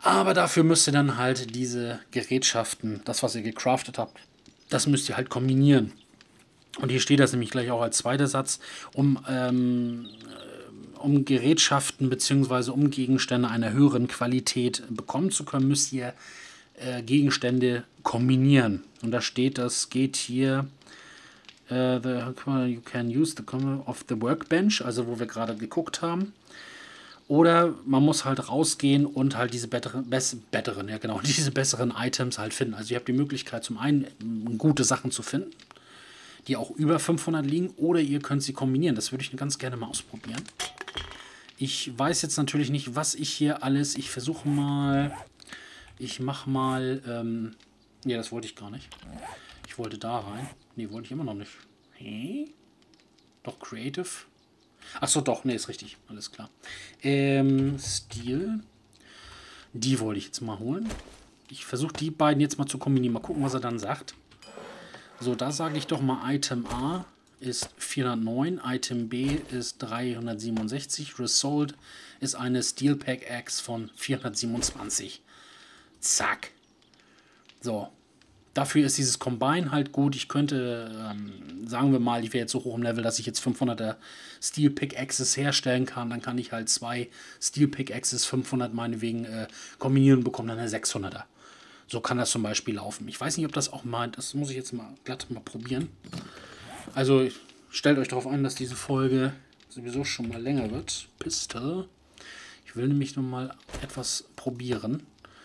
Aber dafür müsst ihr dann halt diese Gerätschaften, das, was ihr gecraftet habt, das müsst ihr halt kombinieren. Und hier steht das nämlich gleich auch als zweiter Satz, um, ähm, um Gerätschaften bzw. um Gegenstände einer höheren Qualität bekommen zu können, müsst ihr äh, Gegenstände kombinieren. Und da steht, das geht hier, uh, the, you can use the of the workbench, also wo wir gerade geguckt haben. Oder man muss halt rausgehen und halt diese besseren, besseren, ja genau, diese besseren Items halt finden. Also ihr habt die Möglichkeit zum einen gute Sachen zu finden, die auch über fünfhundert liegen, oder ihr könnt sie kombinieren. Das würde ich ganz gerne mal ausprobieren. Ich weiß jetzt natürlich nicht, was ich hier alles, ich versuche mal, ich mache mal, ähm, ja, das wollte ich gar nicht. Ich wollte da rein. Nee, wollte ich immer noch nicht. Hä? Doch, Creative. Achso, doch, nee, ist richtig. Alles klar. Ähm, Stil. Die wollte ich jetzt mal holen. Ich versuche die beiden jetzt mal zu kombinieren. Mal gucken, was er dann sagt. So, da sage ich doch mal, Item A ist vierhundertneun, Item B ist dreihundertsiebenundsechzig, Result ist eine Steel Pack Axe von vierhundertsiebenundzwanzig. Zack. So. Dafür ist dieses Combine halt gut. Ich könnte, ähm, sagen wir mal, ich wäre jetzt so hoch im Level, dass ich jetzt fünfhunderter Steel Pickaxes herstellen kann. Dann kann ich halt zwei Steel Pickaxes fünfhundert meinetwegen äh, kombinieren und bekomme dann eine sechshunderter. So kann das zum Beispiel laufen. Ich weiß nicht, ob das auch mal, das muss ich jetzt mal glatt mal probieren. Also stellt euch darauf ein, dass diese Folge sowieso schon mal länger wird. Pistol. Ich will nämlich noch mal etwas probieren.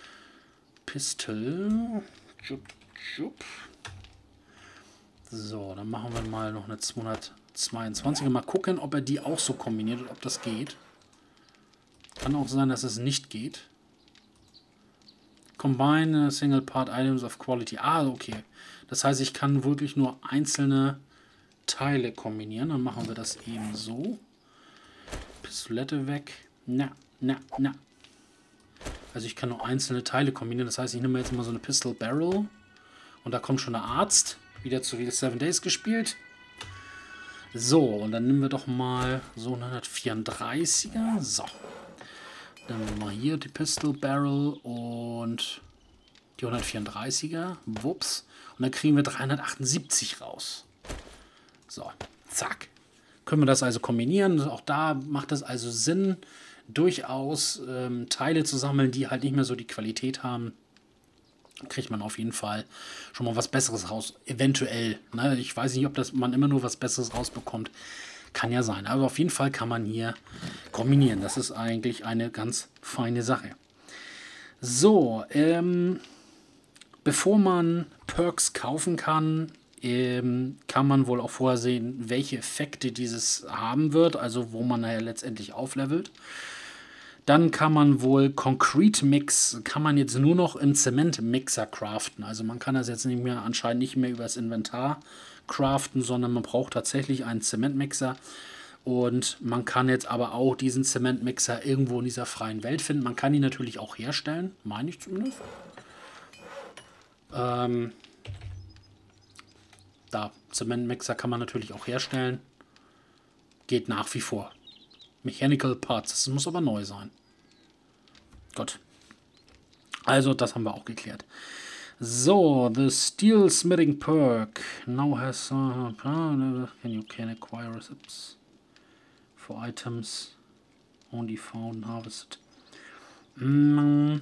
Pistol. Jupp. So, dann machen wir mal noch eine zweihundertzweiundzwanziger. Mal gucken, ob er die auch so kombiniert und ob das geht. Kann auch sein, dass es nicht geht. Combine Single Part Items of Quality. Ah, okay. Das heißt, ich kann wirklich nur einzelne Teile kombinieren. Dann machen wir das eben so. Pistolette weg. Na, na, na. Also ich kann nur einzelne Teile kombinieren. Das heißt, ich nehme jetzt mal so eine Pistol Barrel. Und da kommt schon der Arzt. Wieder zu wie Seven Days gespielt. So, und dann nehmen wir doch mal so einen hundertvierunddreißiger. So. Dann nehmen wir mal hier die Pistol Barrel und die hundertvierunddreißiger. Wups. Und dann kriegen wir dreihundertachtundsiebzig raus. So, zack. Können wir das also kombinieren. Auch da macht es also Sinn, durchaus ähm, Teile zu sammeln, die halt nicht mehr so die Qualität haben. Kriegt man auf jeden Fall schon mal was Besseres raus. Eventuell. Ne? Ich weiß nicht, ob das man immer nur was Besseres rausbekommt. Kann ja sein. Aber auf jeden Fall kann man hier kombinieren. Das ist eigentlich eine ganz feine Sache. So, ähm, bevor man Perks kaufen kann, ähm, kann man wohl auch vorher sehen, welche Effekte dieses haben wird. Also wo man ja letztendlich auflevelt. Dann kann man wohl Concrete Mix, kann man jetzt nur noch im Zementmixer craften. Also man kann das jetzt nicht mehr, anscheinend nicht mehr über das Inventar craften, sondern man braucht tatsächlich einen Zementmixer. Und man kann jetzt aber auch diesen Zementmixer irgendwo in dieser freien Welt finden. Man kann ihn natürlich auch herstellen, meine ich zumindest. Ähm, da, Zementmixer kann man natürlich auch herstellen. Geht nach wie vor. Mechanical Parts, das muss aber neu sein. Gut. Also, das haben wir auch geklärt. So, the Steel Smithing Perk now has uh, can you can acquire receipts for items only found and harvested. Mm.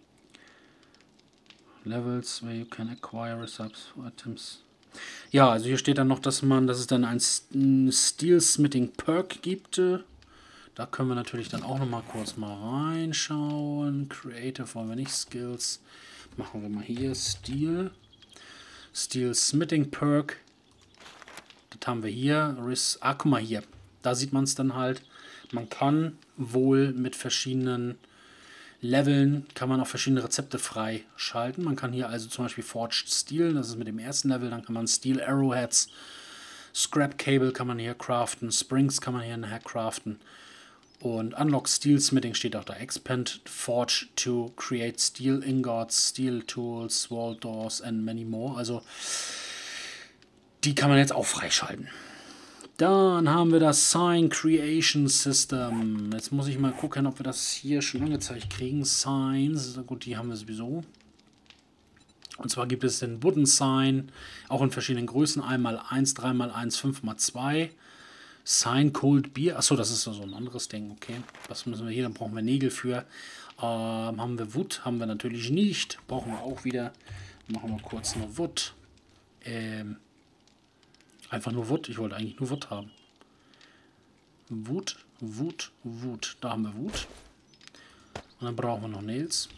Levels where you can acquire receipts for items. Ja, also hier steht dann noch, dass man, dass es dann ein Steel Smithing Perk gibt. Da können wir natürlich dann auch noch mal kurz mal reinschauen. Creative wollen wir nicht, Skills. Machen wir mal hier Steel. Steel Smithing Perk. Das haben wir hier. Ah, guck mal hier. Da sieht man es dann halt. Man kann wohl mit verschiedenen Leveln, kann man auch verschiedene Rezepte freischalten. Man kann hier also zum Beispiel Forged Steel, das ist mit dem ersten Level. Dann kann man Steel Arrowheads, Scrap Cable kann man hier craften. Springs kann man hier nachher craften. Und Unlock Steel Smithing steht auch da. Expand Forge to create Steel Ingots, Steel Tools, Wall Doors and many more. Also die kann man jetzt auch freischalten. Dann haben wir das Sign Creation System. Jetzt muss ich mal gucken, ob wir das hier schon angezeigt kriegen. Signs, gut, die haben wir sowieso. Und zwar gibt es den Wooden Sign, auch in verschiedenen Größen. einmal eins, drei mal eins, fünf mal zwei. Sign Cold Beer. Achso, das ist so ein anderes Ding. Okay, was müssen wir hier? Dann brauchen wir Nägel für. Ähm, haben wir Wood? Haben wir natürlich nicht. Brauchen wir auch wieder. Machen wir kurz nur Wood. Ähm, einfach nur Wood. Ich wollte eigentlich nur Wood haben. Wood, Wood, Wood. Da haben wir Wood. Und dann brauchen wir noch Nails.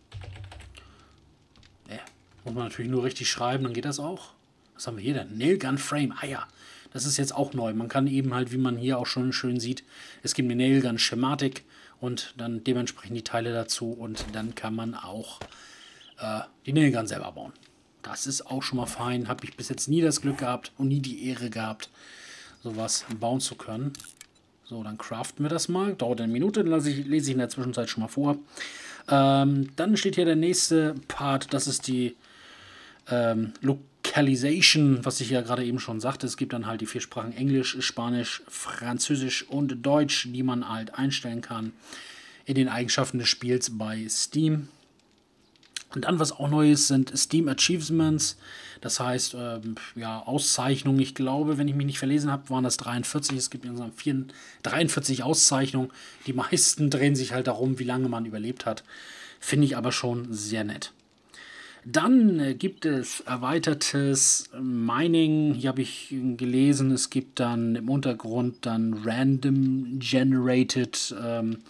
Äh, muss man natürlich nur richtig schreiben, dann geht das auch. Was haben wir hier denn? Nailgun Frame. Ah ja, das ist jetzt auch neu. Man kann eben halt, wie man hier auch schon schön sieht, es gibt eine Nailgun Schematik und dann dementsprechend die Teile dazu und dann kann man auch äh, die Nailgun selber bauen. Das ist auch schon mal fein. Habe ich bis jetzt nie das Glück gehabt und nie die Ehre gehabt, sowas bauen zu können. So, dann craften wir das mal. Dauert eine Minute, dann lese ich, lese ich in der Zwischenzeit schon mal vor. Ähm, dann steht hier der nächste Part, das ist die ähm, Localization, was ich ja gerade eben schon sagte. Es gibt dann halt die vier Sprachen Englisch, Spanisch, Französisch und Deutsch, die man halt einstellen kann in den Eigenschaften des Spiels bei Steam. Und dann, was auch neu ist, sind Steam Achievements. Das heißt, ähm, ja, Auszeichnungen. Ich glaube, wenn ich mich nicht verlesen habe, waren das dreiundvierzig. Es gibt insgesamt dreiundvierzig Auszeichnungen. Die meisten drehen sich halt darum, wie lange man überlebt hat. Finde ich aber schon sehr nett. Dann äh, gibt es erweitertes Mining. Hier habe ich gelesen, es gibt dann im Untergrund dann Random Generated ähm,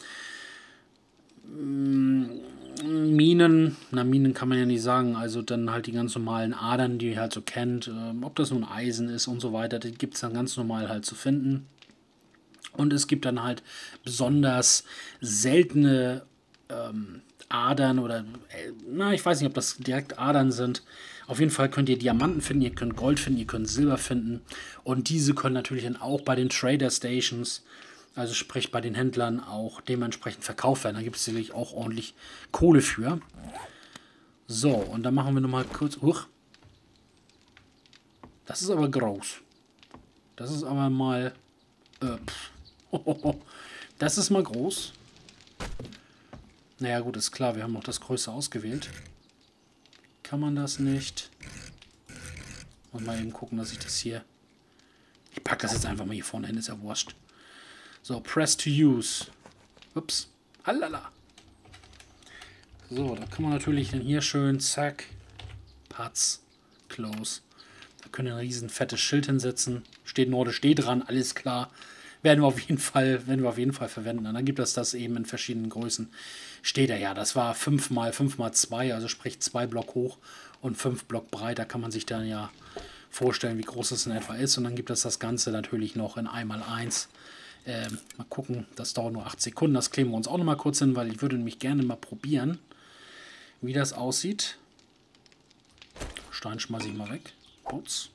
Minen, na Minen kann man ja nicht sagen, also dann halt die ganz normalen Adern, die ihr halt so kennt, ähm, ob das nun Eisen ist und so weiter, die gibt es dann ganz normal halt zu finden. Und es gibt dann halt besonders seltene ähm, Adern oder, äh, na ich weiß nicht, ob das direkt Adern sind. Auf jeden Fall könnt ihr Diamanten finden, ihr könnt Gold finden, ihr könnt Silber finden und diese können natürlich dann auch bei den Trader Stations, also sprich bei den Händlern, auch dementsprechend verkauft werden. Da gibt es sicherlich auch ordentlich Kohle für. So, und dann machen wir nochmal kurz... Huch. Das ist aber groß. Das ist aber mal... Äh, das ist mal groß. Naja gut, ist klar, wir haben auch das Größte ausgewählt. Kann man das nicht? Muss mal eben gucken, dass ich das hier... Ich packe das jetzt einfach mal hier vorne hin, ist ja wurscht. So, press to use. Ups. Halala. So, da kann man natürlich dann hier schön, zack, Patz, close. Da können wir ein riesen fettes Schild hinsetzen. Steht Norde, steht dran, alles klar. Werden wir auf jeden Fall, werden wir auf jeden Fall verwenden. Und dann gibt es das eben in verschiedenen Größen. Steht da ja, das war fünf mal fünf mal zwei, also sprich zwei Block hoch und fünf Block breit. Da kann man sich dann ja vorstellen, wie groß es in etwa ist. Und dann gibt es das Ganze natürlich noch in eins mal eins. Ähm, mal gucken, das dauert nur acht Sekunden. Das kleben wir uns auch noch mal kurz hin, weil ich würde nämlich gerne mal probieren, wie das aussieht. Stein schmeiße ich mal weg. Kurz.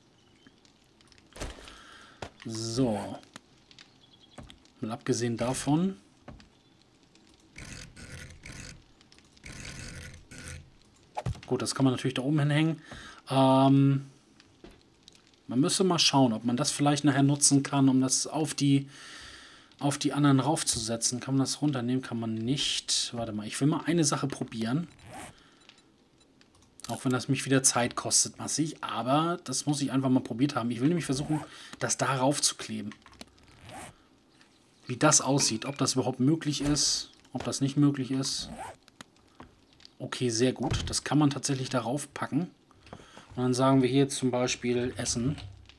So. Mal abgesehen davon. Gut, das kann man natürlich da oben hinhängen. Ähm, man müsste mal schauen, ob man das vielleicht nachher nutzen kann, um das auf die auf die anderen raufzusetzen. Kann man das runternehmen? Kann man nicht. Warte mal, ich will mal eine Sache probieren. Auch wenn das mich wieder Zeit kostet, massig. Aber das muss ich einfach mal probiert haben. Ich will nämlich versuchen, das da rauf zu kleben. Wie das aussieht. Ob das überhaupt möglich ist. Ob das nicht möglich ist. Okay, sehr gut. Das kann man tatsächlich darauf packen. Und dann sagen wir hier zum Beispiel Essen.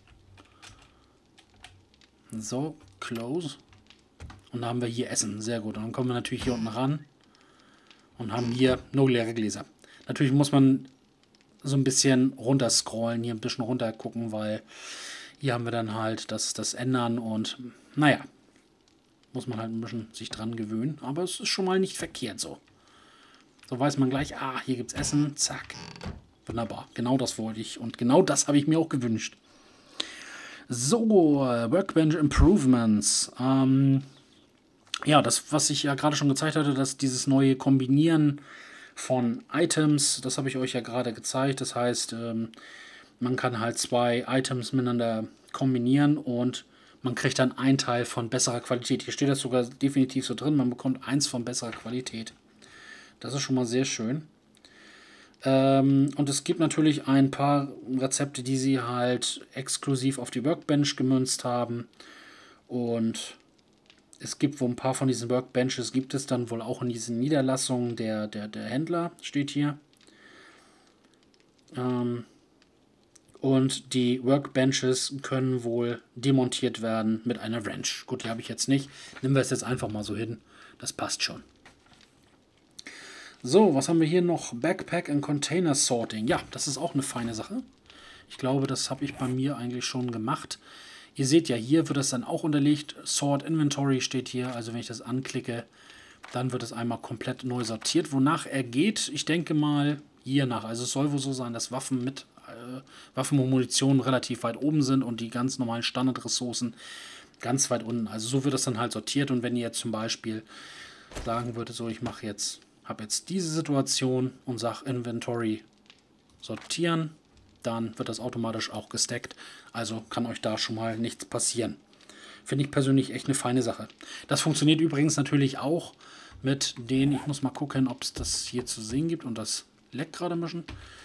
So, close. Und dann haben wir hier Essen. Sehr gut. Und dann kommen wir natürlich hier unten ran. Und haben hier nur leere Gläser. Natürlich muss man so ein bisschen runter scrollen, hier ein bisschen runter gucken, weil hier haben wir dann halt das, das Ändern und naja, muss man halt ein bisschen sich dran gewöhnen. Aber es ist schon mal nicht verkehrt so. So weiß man gleich, ah, hier gibt es Essen, zack. Wunderbar, genau das wollte ich und genau das habe ich mir auch gewünscht. So, Workbench Improvements. Ähm, ja, das, was ich ja gerade schon gezeigt hatte, dass dieses neue Kombinieren von Items, das habe ich euch ja gerade gezeigt. Das heißt, ähm, man kann halt zwei Items miteinander kombinieren und Man kriegt dann ein Teil von besserer Qualität. Hier steht das sogar definitiv so drin. Man bekommt eins von besserer Qualität. Das ist schon mal sehr schön. Ähm, und es gibt natürlich ein paar Rezepte, die sie halt exklusiv auf die Workbench gemünzt haben. Und es gibt wohl ein paar von diesen Workbenches, gibt es dann wohl auch in diesen Niederlassungen der, der, der Händler, steht hier. Ähm, und die Workbenches können wohl demontiert werden mit einer Wrench. Gut, die habe ich jetzt nicht. Nehmen wir es jetzt einfach mal so hin. Das passt schon. So, was haben wir hier noch? Backpack and Container Sorting. Ja, das ist auch eine feine Sache. Ich glaube, das habe ich bei mir eigentlich schon gemacht. Ihr seht ja, hier wird es dann auch unterlegt. Sort Inventory steht hier. Also wenn ich das anklicke, dann wird es einmal komplett neu sortiert. Wonach er geht, ich denke mal hier nach. Also es soll wohl so sein, dass Waffen mit äh, Waffen und Munition relativ weit oben sind und die ganz normalen Standardressourcen ganz weit unten. Also so wird das dann halt sortiert. Und wenn ihr jetzt zum Beispiel sagen würdet, so ich mache jetzt, habe jetzt diese Situation und sage Inventory sortieren, dann wird das automatisch auch gestackt. Also kann euch da schon mal nichts passieren. Finde ich persönlich echt eine feine Sache. Das funktioniert übrigens natürlich auch mit den, ich muss mal gucken, ob es das hier zu sehen gibt und das leckt gerade ein bisschen.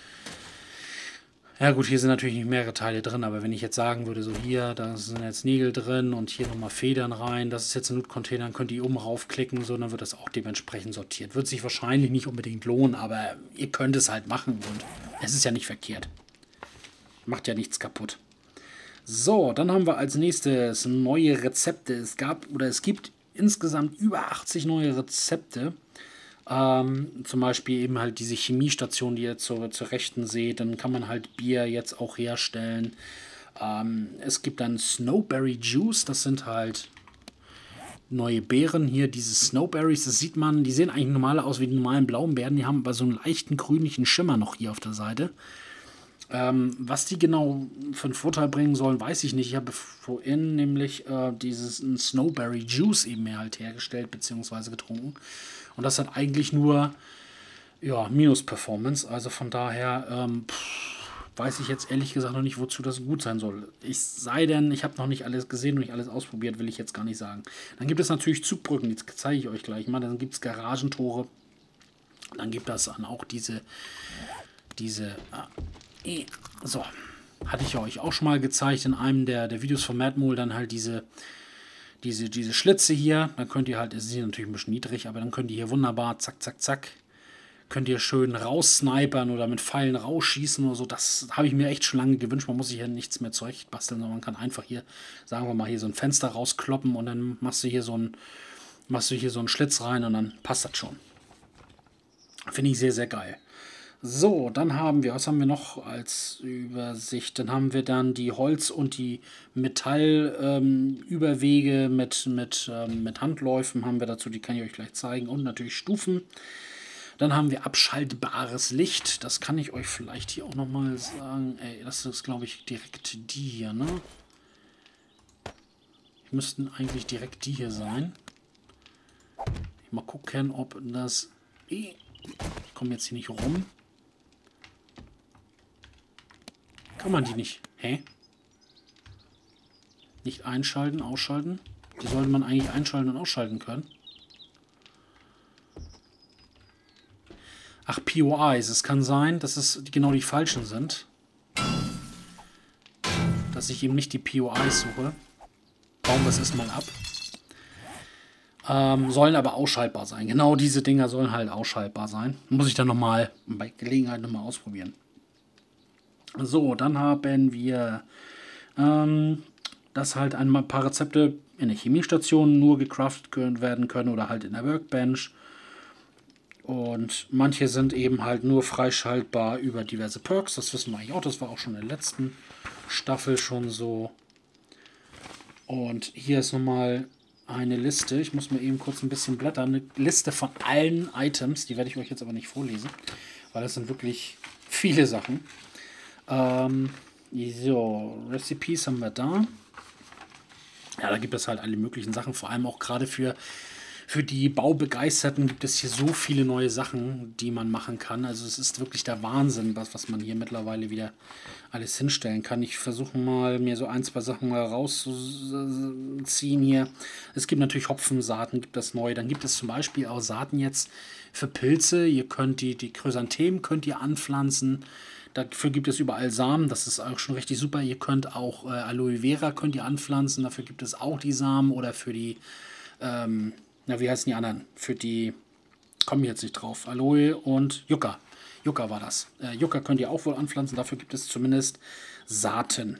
Ja gut, hier sind natürlich nicht mehrere Teile drin, aber wenn ich jetzt sagen würde, so hier, da sind jetzt Nägel drin und hier nochmal Federn rein, das ist jetzt ein Loot-Container, dann könnt ihr oben raufklicken, so, dann wird das auch dementsprechend sortiert. Wird sich wahrscheinlich nicht unbedingt lohnen, aber ihr könnt es halt machen und es ist ja nicht verkehrt. Macht ja nichts kaputt. So, dann haben wir als nächstes neue Rezepte. Es gab oder es gibt insgesamt über achtzig neue Rezepte. Ähm, zum Beispiel eben halt diese Chemiestation, die ihr zur, zur Rechten seht. Dann kann man halt Bier jetzt auch herstellen. Ähm, es gibt dann Snowberry Juice. Das sind halt neue Beeren hier. Diese Snowberries, das sieht man, die sehen eigentlich normaler aus wie die normalen blauen Beeren. Die haben aber so einen leichten grünlichen Schimmer noch hier auf der Seite. Ähm, was die genau für einen Vorteil bringen sollen, weiß ich nicht. Ich habe vorhin nämlich äh, dieses Snowberry Juice eben mehr halt hergestellt bzw. getrunken. Und das hat eigentlich nur ja, Minus-Performance. Also von daher ähm, pff, weiß ich jetzt ehrlich gesagt noch nicht, wozu das gut sein soll. Ich sei denn, ich habe noch nicht alles gesehen und nicht alles ausprobiert, will ich jetzt gar nicht sagen. Dann gibt es natürlich Zugbrücken, die zeige ich euch gleich mal. Dann gibt es Garagentore. Dann gibt es dann auch diese diese... Äh, So, hatte ich euch auch schon mal gezeigt in einem der, der Videos von Madmole, dann halt diese, diese, diese Schlitze hier. Dann könnt ihr halt, es ist hier natürlich ein bisschen niedrig, aber dann könnt ihr hier wunderbar, zack, zack, zack, könnt ihr schön raussnipern oder mit Pfeilen rausschießen oder so. Das habe ich mir echt schon lange gewünscht. Man muss sich hier nichts mehr zurecht basteln, sondern man kann einfach hier, sagen wir mal, hier so ein Fenster rauskloppen und dann machst du hier so ein, machst du hier so einen Schlitz rein und dann passt das schon. Finde ich sehr, sehr geil. So, dann haben wir, was haben wir noch als Übersicht? Dann haben wir dann die Holz- und die Metallüberwege ähm, mit, mit, ähm, mit Handläufen haben wir dazu, die kann ich euch gleich zeigen. Und natürlich Stufen. Dann haben wir abschaltbares Licht. Das kann ich euch vielleicht hier auch nochmal sagen. Ey, das ist, glaube ich, direkt die hier, ne? Müssten eigentlich direkt die hier sein. Mal gucken, ob das... Ich komme jetzt hier nicht rum. Kann man die nicht? Hä? Nicht einschalten, ausschalten? Die sollte man eigentlich einschalten und ausschalten können. Ach, P O Is. Es kann sein, dass es genau die falschen sind. Dass ich eben nicht die P O Is suche. Bauen wir es erstmal ab. Ähm, sollen aber ausschaltbar sein. Genau diese Dinger sollen halt ausschaltbar sein. Muss ich dann nochmal bei Gelegenheit nochmal ausprobieren. So, dann haben wir, ähm, dass halt ein paar Rezepte in der Chemiestation nur gecraftet können, werden können oder halt in der Workbench. Und manche sind eben halt nur freischaltbar über diverse Perks. Das wissen wir eigentlich auch. Das war auch schon in der letzten Staffel schon so. Und hier ist nochmal eine Liste. Ich muss mir eben kurz ein bisschen blättern. Eine Liste von allen Items. Die werde ich euch jetzt aber nicht vorlesen, weil das sind wirklich viele Sachen. Ähm, so, Recipes haben wir da. Ja, da gibt es halt alle möglichen Sachen, vor allem auch gerade für, Für die Baubegeisterten gibt es hier so viele neue Sachen, die man machen kann. Also es ist wirklich der Wahnsinn, was, was man hier mittlerweile wieder alles hinstellen kann. Ich versuche mal, mir so ein, zwei Sachen mal rauszuziehen hier. Es gibt natürlich Hopfensaaten, gibt das neu. Dann gibt es zum Beispiel auch Saaten jetzt für Pilze. Ihr könnt die, die Chrysanthemen könnt ihr anpflanzen. Dafür gibt es überall Samen, das ist auch schon richtig super. Ihr könnt auch äh, Aloe Vera könnt ihr anpflanzen, dafür gibt es auch die Samen oder für die, ähm, na wie heißen die anderen? Für die, komme ich jetzt nicht drauf, Aloe und Yucca. Yucca war das. Äh, Yucca könnt ihr auch wohl anpflanzen, dafür gibt es zumindest Saaten.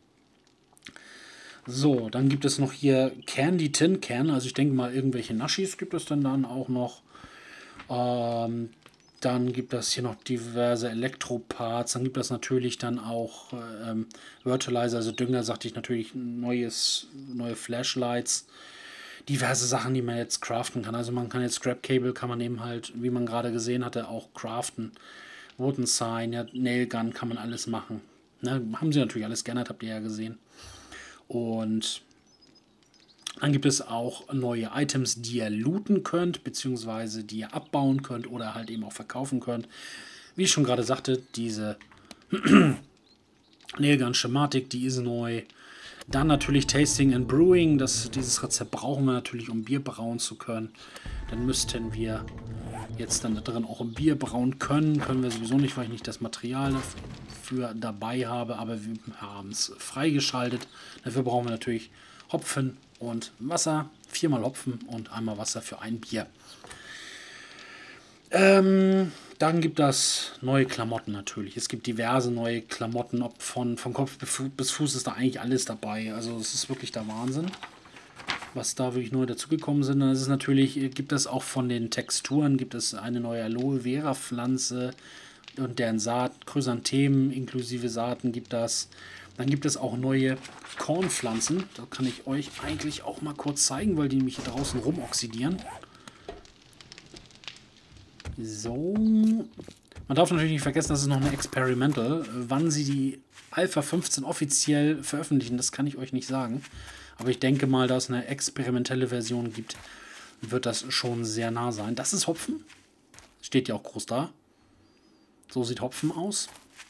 So, dann gibt es noch hier Candy Tin Can, also ich denke mal irgendwelche Naschis gibt es dann, dann auch noch. Ähm, Dann gibt es hier noch diverse Elektroparts. Dann gibt es natürlich dann auch ähm, Fertilizer, also Dünger, sagte ich natürlich, neues, neue Flashlights. Diverse Sachen, die man jetzt craften kann. Also man kann jetzt Scrap Cable, kann man eben halt, wie man gerade gesehen hatte, auch craften. Wooden Sign, ja, Nail Gun, kann man alles machen. Ne, haben sie natürlich alles gerne, habt ihr ja gesehen. Und dann gibt es auch neue Items, die ihr looten könnt, beziehungsweise die ihr abbauen könnt oder halt eben auch verkaufen könnt. Wie ich schon gerade sagte, diese Nailgun Schematik, die ist neu. Dann natürlich Tasting and Brewing. Das, dieses Rezept brauchen wir natürlich, um Bier brauen zu können. Dann müssten wir jetzt dann da drin auch ein Bier brauen können. Können wir sowieso nicht, weil ich nicht das Material dafür dabei habe. Aber wir haben es freigeschaltet. Dafür brauchen wir natürlich Hopfen und Wasser. Viermal Hopfen und einmal Wasser für ein Bier. Ähm, dann gibt es neue Klamotten natürlich. Es gibt diverse neue Klamotten, ob von, von Kopf bis Fuß ist da eigentlich alles dabei. Also es ist wirklich der Wahnsinn, was da wirklich neu dazugekommen sind. Das ist natürlich, gibt es auch von den Texturen, gibt es eine neue Aloe Vera Pflanze und deren Saat, Chrysanthemen inklusive Saaten gibt das. Dann gibt es auch neue Kornpflanzen. Da kann ich euch eigentlich auch mal kurz zeigen, weil die nämlich hier draußen rumoxidieren. So. Man darf natürlich nicht vergessen, das ist noch eine Experimental. Wann sie die Alpha fünfzehn offiziell veröffentlichen, das kann ich euch nicht sagen. Aber ich denke mal, da es eine experimentelle Version gibt, wird das schon sehr nah sein. Das ist Hopfen. Steht ja auch groß da. So sieht Hopfen aus.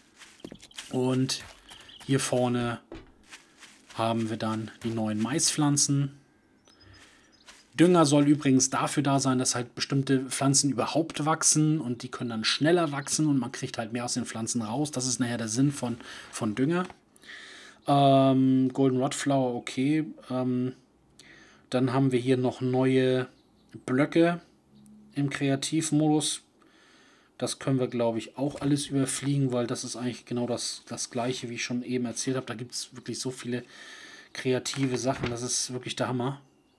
Und hier vorne haben wir dann die neuen Maispflanzen. Dünger soll übrigens dafür da sein, dass halt bestimmte Pflanzen überhaupt wachsen und die können dann schneller wachsen und man kriegt halt mehr aus den Pflanzen raus. Das ist nachher der Sinn von, von Dünger. Ähm, Golden Rod Flower, okay. Ähm, dann haben wir hier noch neue Blöcke im Kreativmodus. Das können wir, glaube ich, auch alles überfliegen, weil das ist eigentlich genau das, das Gleiche, wie ich schon eben erzählt habe. Da gibt es wirklich so viele kreative Sachen. Das ist wirklich der Hammer.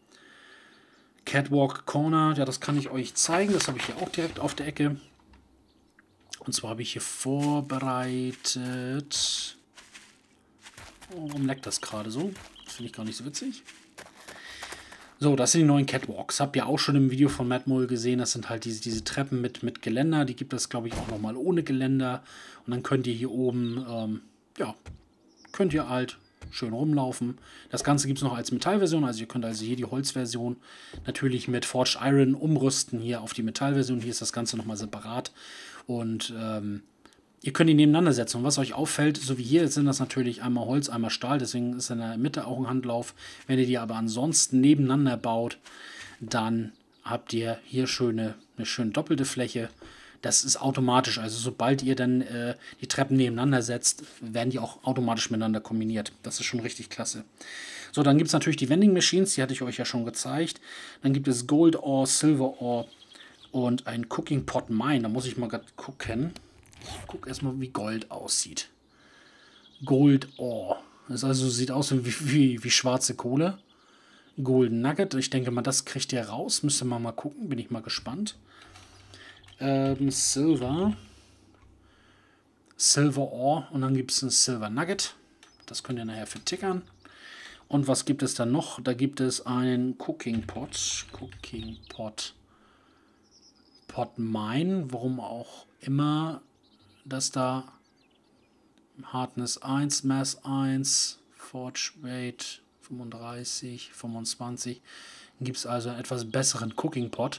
Catwalk Corner, ja, das kann ich euch zeigen. Das habe ich hier auch direkt auf der Ecke. Und zwar habe ich hier vorbereitet... Oh, warum leckt das gerade so? Das finde ich gar nicht so witzig. So, das sind die neuen Catwalks. Habt ihr auch schon im Video von Matt Mole gesehen. Das sind halt diese, diese Treppen mit, mit Geländer. Die gibt es, glaube ich, auch nochmal ohne Geländer. Und dann könnt ihr hier oben, ähm, ja, könnt ihr halt schön rumlaufen. Das Ganze gibt es noch als Metallversion. Also ihr könnt also hier die Holzversion natürlich mit Forged Iron umrüsten. Hier auf die Metallversion. Hier ist das Ganze nochmal separat. Und ähm, ihr könnt die nebeneinander setzen. Und was euch auffällt, so wie hier, sind das natürlich einmal Holz, einmal Stahl. Deswegen ist in der Mitte auch ein Handlauf. Wenn ihr die aber ansonsten nebeneinander baut, dann habt ihr hier schöne, eine schöne doppelte Fläche. Das ist automatisch. Also sobald ihr dann äh, die Treppen nebeneinander setzt, werden die auch automatisch miteinander kombiniert. Das ist schon richtig klasse. So, dann gibt es natürlich die Vending Machines. Die hatte ich euch ja schon gezeigt. Dann gibt es Gold Ore, Silver Ore und ein Cooking Pot Mine. Da muss ich mal gerade gucken. Ich gucke erstmal, wie Gold aussieht. Gold Ore. Das also sieht aus wie, wie, wie schwarze Kohle. Golden Nugget. Ich denke mal, das kriegt ihr raus. Müsste man mal gucken. Bin ich mal gespannt. Ähm, Silver. Silver Ore. Und dann gibt es ein Silver Nugget. Das könnt ihr nachher vertickern. Und was gibt es dann noch? Da gibt es einen Cooking Pot. Cooking Pot. Pot Mine. Warum auch immer das da Hardness eins, Mass eins, Forge Weight fünfunddreißig, fünfundzwanzig. Dann gibt es also einen etwas besseren Cooking Pot.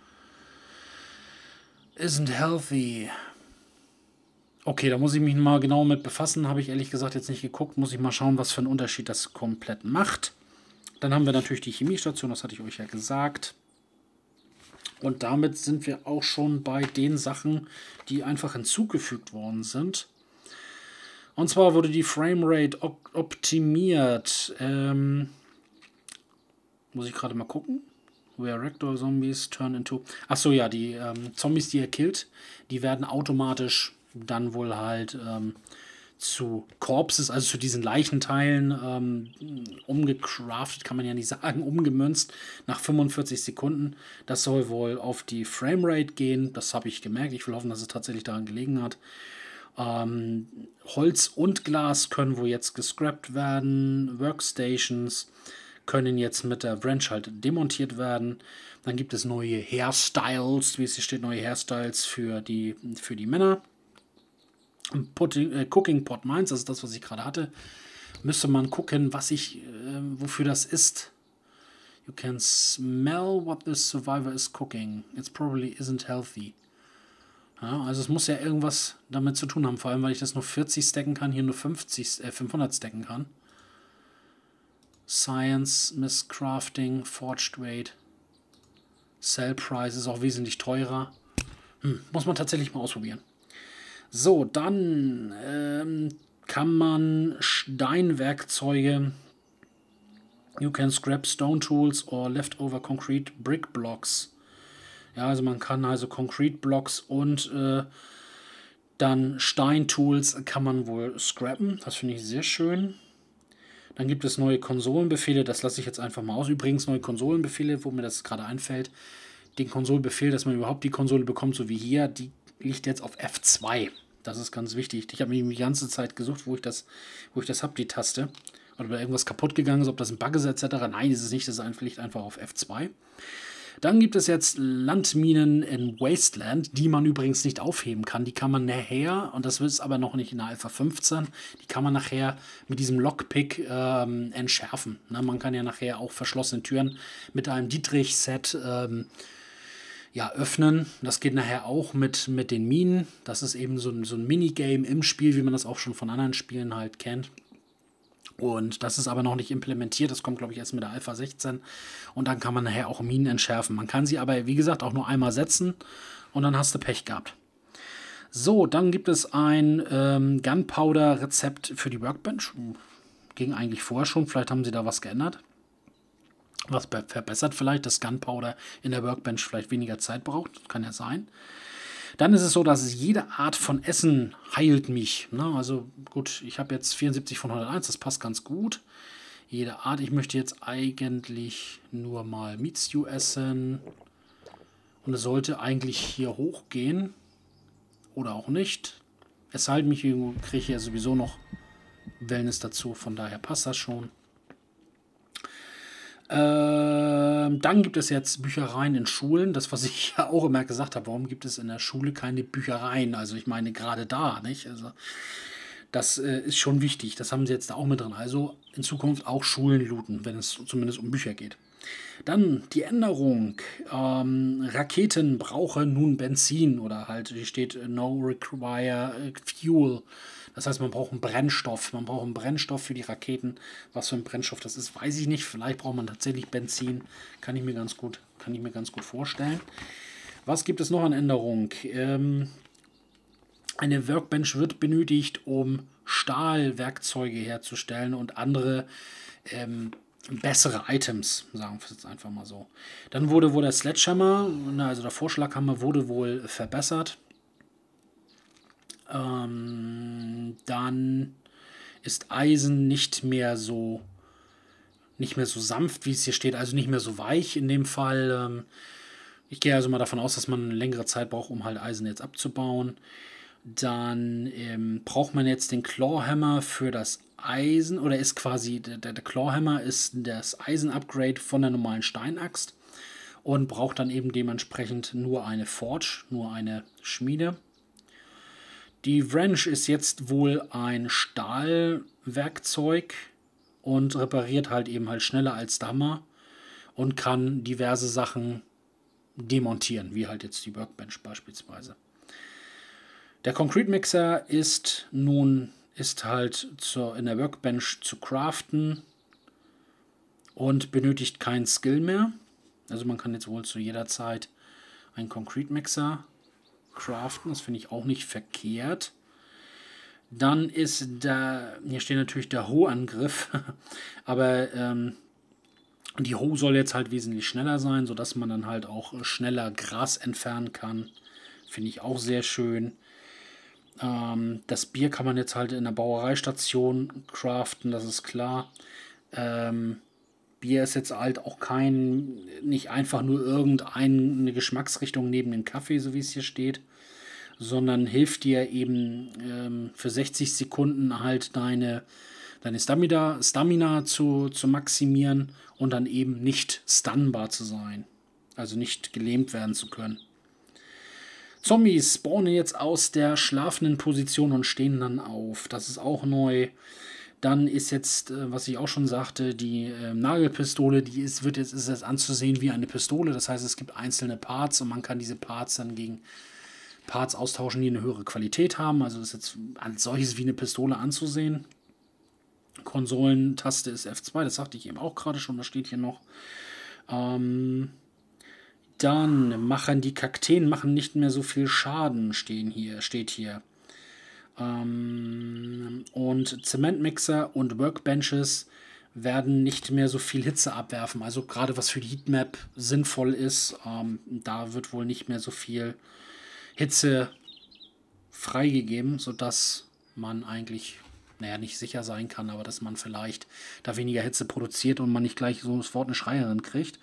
Isn't healthy. Okay, da muss ich mich mal genau mit befassen. Habe ich ehrlich gesagt jetzt nicht geguckt. Muss ich mal schauen, was für einen Unterschied das komplett macht. Dann haben wir natürlich die Chemiestation, das hatte ich euch ja gesagt. Und damit sind wir auch schon bei den Sachen, die einfach hinzugefügt worden sind. Und zwar wurde die Framerate op optimiert. Ähm, muss ich gerade mal gucken. Where Rector Zombies turn into... Achso, ja, die ähm, Zombies, die ihr killt, die werden automatisch dann wohl halt ähm, zu Corpses, also zu diesen Leichenteilen ähm, umgecraftet, kann man ja nicht sagen, umgemünzt nach fünfundvierzig Sekunden. Das soll wohl auf die Framerate gehen. Das habe ich gemerkt. Ich will hoffen, dass es tatsächlich daran gelegen hat. Ähm, Holz und Glas können wohl jetzt gescrapped werden. Workstations können jetzt mit der Wrench halt demontiert werden. Dann gibt es neue Hairstyles, wie es hier steht, neue Hairstyles für die, für die Männer. Putting, äh, Cooking Pot Mines, das ist das, was ich gerade hatte. Müsste man gucken, was ich, äh, wofür das ist. You can smell what the survivor is cooking. It probably isn't healthy. Ja, also es muss ja irgendwas damit zu tun haben, vor allem weil ich das nur vierzig stacken kann, hier nur fünfzig, äh, fünfhundert stacken kann. Science, Misscrafting, Forged Weight. Sell Price ist auch wesentlich teurer. Hm, muss man tatsächlich mal ausprobieren. So, dann ähm, kann man Steinwerkzeuge, you can scrap stone tools or leftover concrete brick blocks. Ja, also man kann also Concrete Blocks und äh, dann Steintools kann man wohl scrappen. Das finde ich sehr schön. Dann gibt es neue Konsolenbefehle, das lasse ich jetzt einfach mal aus. Übrigens neue Konsolenbefehle, wo mir das gerade einfällt. Den Konsolenbefehl, dass man überhaupt die Konsole bekommt, so wie hier, die liegt jetzt auf F zwei. Das ist ganz wichtig. Ich habe mich die ganze Zeit gesucht, wo ich das, wo ich das habe, die Taste. Oder wenn irgendwas kaputt gegangen ist, ob das ein Bug ist et cetera. Nein, ist es nicht, das liegt einfach auf F zwei. Dann gibt es jetzt Landminen in Wasteland, die man übrigens nicht aufheben kann. Die kann man nachher, und das ist aber noch nicht in der Alpha fünfzehn, die kann man nachher mit diesem Lockpick ähm, entschärfen. Ne, man kann ja nachher auch verschlossene Türen mit einem Dietrich-Set ähm, ja, öffnen. Das geht nachher auch mit, mit den Minen. Das ist eben so ein, so ein Minigame im Spiel, wie man das auch schon von anderen Spielen halt kennt. Und das ist aber noch nicht implementiert. Das kommt, glaube ich, erst mit der Alpha sechzehn. Und dann kann man nachher auch Minen entschärfen. Man kann sie aber, wie gesagt, auch nur einmal setzen. Und dann hast du Pech gehabt. So, dann gibt es ein ähm, Gunpowder-Rezept für die Workbench. Ging eigentlich vorher schon. Vielleicht haben sie da was geändert. Was verbessert vielleicht, dass Gunpowder in der Workbench vielleicht weniger Zeit braucht. Das kann ja sein. Dann ist es so, dass jede Art von Essen heilt mich. Ne? Also gut, ich habe jetzt vierundsiebzig von hunderteins, das passt ganz gut. Jede Art, ich möchte jetzt eigentlich nur mal Meat Stew essen. Und es sollte eigentlich hier hochgehen. Oder auch nicht. Es heilt mich, kriege ich ja sowieso noch Wellness dazu, von daher passt das schon. Ähm, dann gibt es jetzt Büchereien in Schulen. Das, was ich ja auch immer gesagt habe, warum gibt es in der Schule keine Büchereien? Also ich meine gerade da, nicht? Also das äh, ist schon wichtig. Das haben sie jetzt da auch mit drin. Also in Zukunft auch Schulen looten, wenn es zumindest um Bücher geht. Dann die Änderung. Ähm, Raketen brauchen nun Benzin oder halt, hier steht no require fuel. Das heißt, man braucht einen Brennstoff. Man braucht einen Brennstoff für die Raketen. Was für ein Brennstoff das ist, weiß ich nicht. Vielleicht braucht man tatsächlich Benzin. Kann ich mir ganz gut, kann ich mir ganz gut vorstellen. Was gibt es noch an Änderungen? Ähm, eine Workbench wird benötigt, um Stahlwerkzeuge herzustellen und andere ähm, bessere Items, sagen wir es jetzt einfach mal so. Dann wurde wohl der Sledgehammer, also der Vorschlaghammer, wurde wohl verbessert. Ähm, dann ist Eisen nicht mehr so nicht mehr so sanft, wie es hier steht, also nicht mehr so weich in dem Fall. Ähm, ich gehe also mal davon aus, dass man eine längere Zeit braucht, um halt Eisen jetzt abzubauen. Dann ähm, braucht man jetzt den Clawhammer für das Eisen, oder ist quasi, der, der Clawhammer ist das Eisen-Upgrade von der normalen Steinaxt und braucht dann eben dementsprechend nur eine Forge, nur eine Schmiede. Die Wrench ist jetzt wohl ein Stahlwerkzeug und repariert halt eben halt schneller als der Hammer und kann diverse Sachen demontieren, wie halt jetzt die Workbench beispielsweise. Der Concrete Mixer ist nun ist halt zur, in der Workbench zu craften und benötigt keinen Skill mehr. Also man kann jetzt wohl zu jeder Zeit einen Concrete Mixer craften. Das finde ich auch nicht verkehrt. Dann ist da, hier steht natürlich der Hoe-Angriff, aber ähm, die Hoe soll jetzt halt wesentlich schneller sein, sodass man dann halt auch schneller Gras entfernen kann. Finde ich auch sehr schön. Ähm, das Bier kann man jetzt halt in der Brauereistation craften, das ist klar. Ähm, Bier ist jetzt halt auch kein, nicht einfach nur irgendeine Geschmacksrichtung neben dem Kaffee, so wie es hier steht, sondern hilft dir eben ähm, für sechzig Sekunden halt deine, deine Stamina, Stamina zu, zu maximieren und dann eben nicht stunbar zu sein. Also nicht gelähmt werden zu können. Zombies spawnen jetzt aus der schlafenden Position und stehen dann auf. Das ist auch neu. Dann ist jetzt, äh, was ich auch schon sagte, die äh, Nagelpistole, die ist, wird jetzt, ist jetzt anzusehen wie eine Pistole. Das heißt, es gibt einzelne Parts und man kann diese Parts dann gegen Parts austauschen, die eine höhere Qualität haben. Also ist jetzt als solches wie eine Pistole anzusehen. Konsolentaste ist F zwei, das sagte ich eben auch gerade schon, das steht hier noch. Ähm, dann machen die Kakteen machen nicht mehr so viel Schaden, stehen hier, steht hier. Ähm, und Zementmixer und Workbenches werden nicht mehr so viel Hitze abwerfen. Also gerade was für die Heatmap sinnvoll ist, ähm, da wird wohl nicht mehr so viel Hitze freigegeben, sodass man eigentlich, naja, nicht sicher sein kann, aber dass man vielleicht da weniger Hitze produziert und man nicht gleich so sofort eine Schreierin kriegt.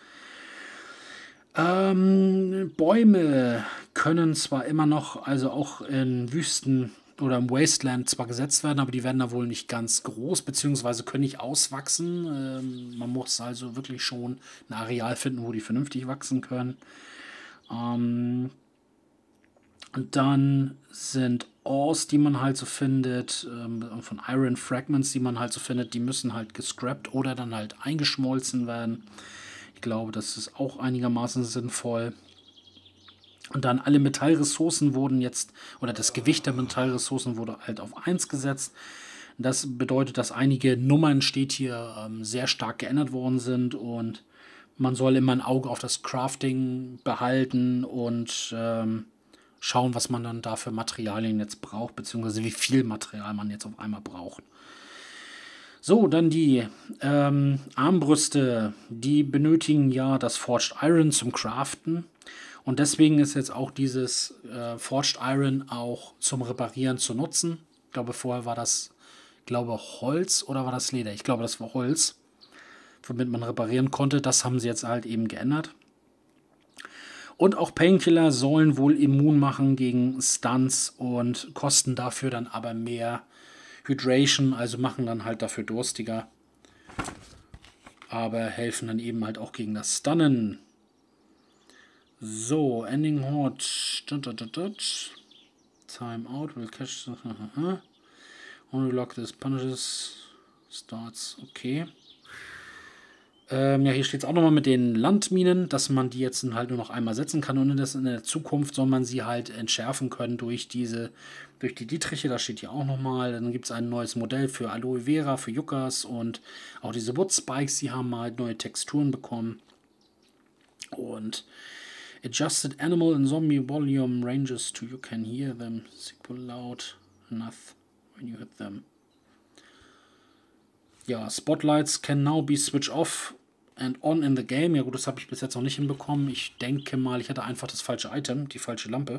Ähm, Bäume können zwar immer noch, also auch in Wüsten oder im Wasteland zwar gesetzt werden, aber die werden da wohl nicht ganz groß, beziehungsweise können nicht auswachsen. Ähm, man muss also wirklich schon ein Areal finden, wo die vernünftig wachsen können. Ähm, und dann sind Ores, die man halt so findet, ähm, von Iron Fragments, die man halt so findet, die müssen halt gescrapped oder dann halt eingeschmolzen werden. Ich glaube, das ist auch einigermaßen sinnvoll. Und dann alle Metallressourcen wurden jetzt, oder das Gewicht der Metallressourcen wurde halt auf eins gesetzt. Das bedeutet, dass einige Nummern, steht hier, ähm, sehr stark geändert worden sind und man soll immer ein Auge auf das Crafting behalten und ähm, schauen, was man dann da für Materialien jetzt braucht, beziehungsweise wie viel Material man jetzt auf einmal braucht. So, dann die ähm, Armbrüste, die benötigen ja das Forged Iron zum Craften. Und deswegen ist jetzt auch dieses äh, Forged Iron auch zum Reparieren zu nutzen. Ich glaube, vorher war das, ich glaube, Holz oder war das Leder? Ich glaube, das war Holz, womit man reparieren konnte. Das haben sie jetzt halt eben geändert. Und auch Painkiller sollen wohl immun machen gegen Stunts und kosten dafür dann aber mehr Hydration, also machen dann halt dafür durstiger. Aber helfen dann eben halt auch gegen das Stunnen. So, Ending Horde. Time out, will catch. Only lock this punishes. Starts, okay. Ähm, ja, hier steht es auch nochmal mit den Landminen, dass man die jetzt halt nur noch einmal setzen kann und in, das, in der Zukunft soll man sie halt entschärfen können durch diese, durch die Dietriche, das steht hier auch nochmal. Dann gibt es ein neues Modell für Aloe Vera, für Yuccas und auch diese Wood Spikes, die haben halt neue Texturen bekommen. Und Adjusted Animal and Zombie Volume ranges to you can hear them super loud enough when you hit them. Ja, Spotlights can now be switched off and on in the game. Ja gut, das habe ich bis jetzt noch nicht hinbekommen. Ich denke mal, ich hatte einfach das falsche Item, die falsche Lampe.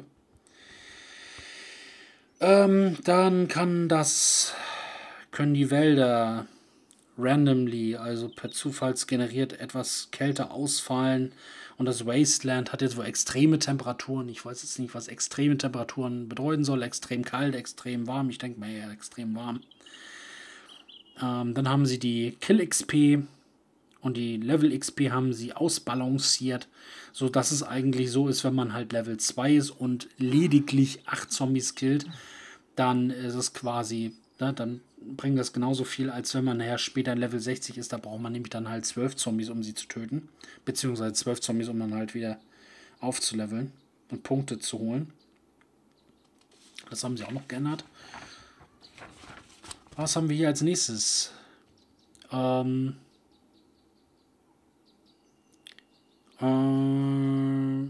Ähm, dann kann das, können die Wälder randomly, also per Zufall generiert, etwas kälter ausfallen. Und das Wasteland hat jetzt wohl extreme Temperaturen. Ich weiß jetzt nicht, was extreme Temperaturen bedeuten soll. Extrem kalt, extrem warm. Ich denke mal eher extrem warm. Ähm, dann haben sie die Kill-X P und die Level-X P haben sie ausbalanciert, sodass es eigentlich so ist, wenn man halt Level zwei ist und lediglich acht Zombies killt, dann ist es quasi Na, dann bringt das genauso viel, als wenn man nachher später in Level sechzig ist. Da braucht man nämlich dann halt zwölf Zombies, um sie zu töten. Beziehungsweise zwölf Zombies, um dann halt wieder aufzuleveln und Punkte zu holen. Das haben sie auch noch geändert. Was haben wir hier als nächstes? Ähm... Ähm...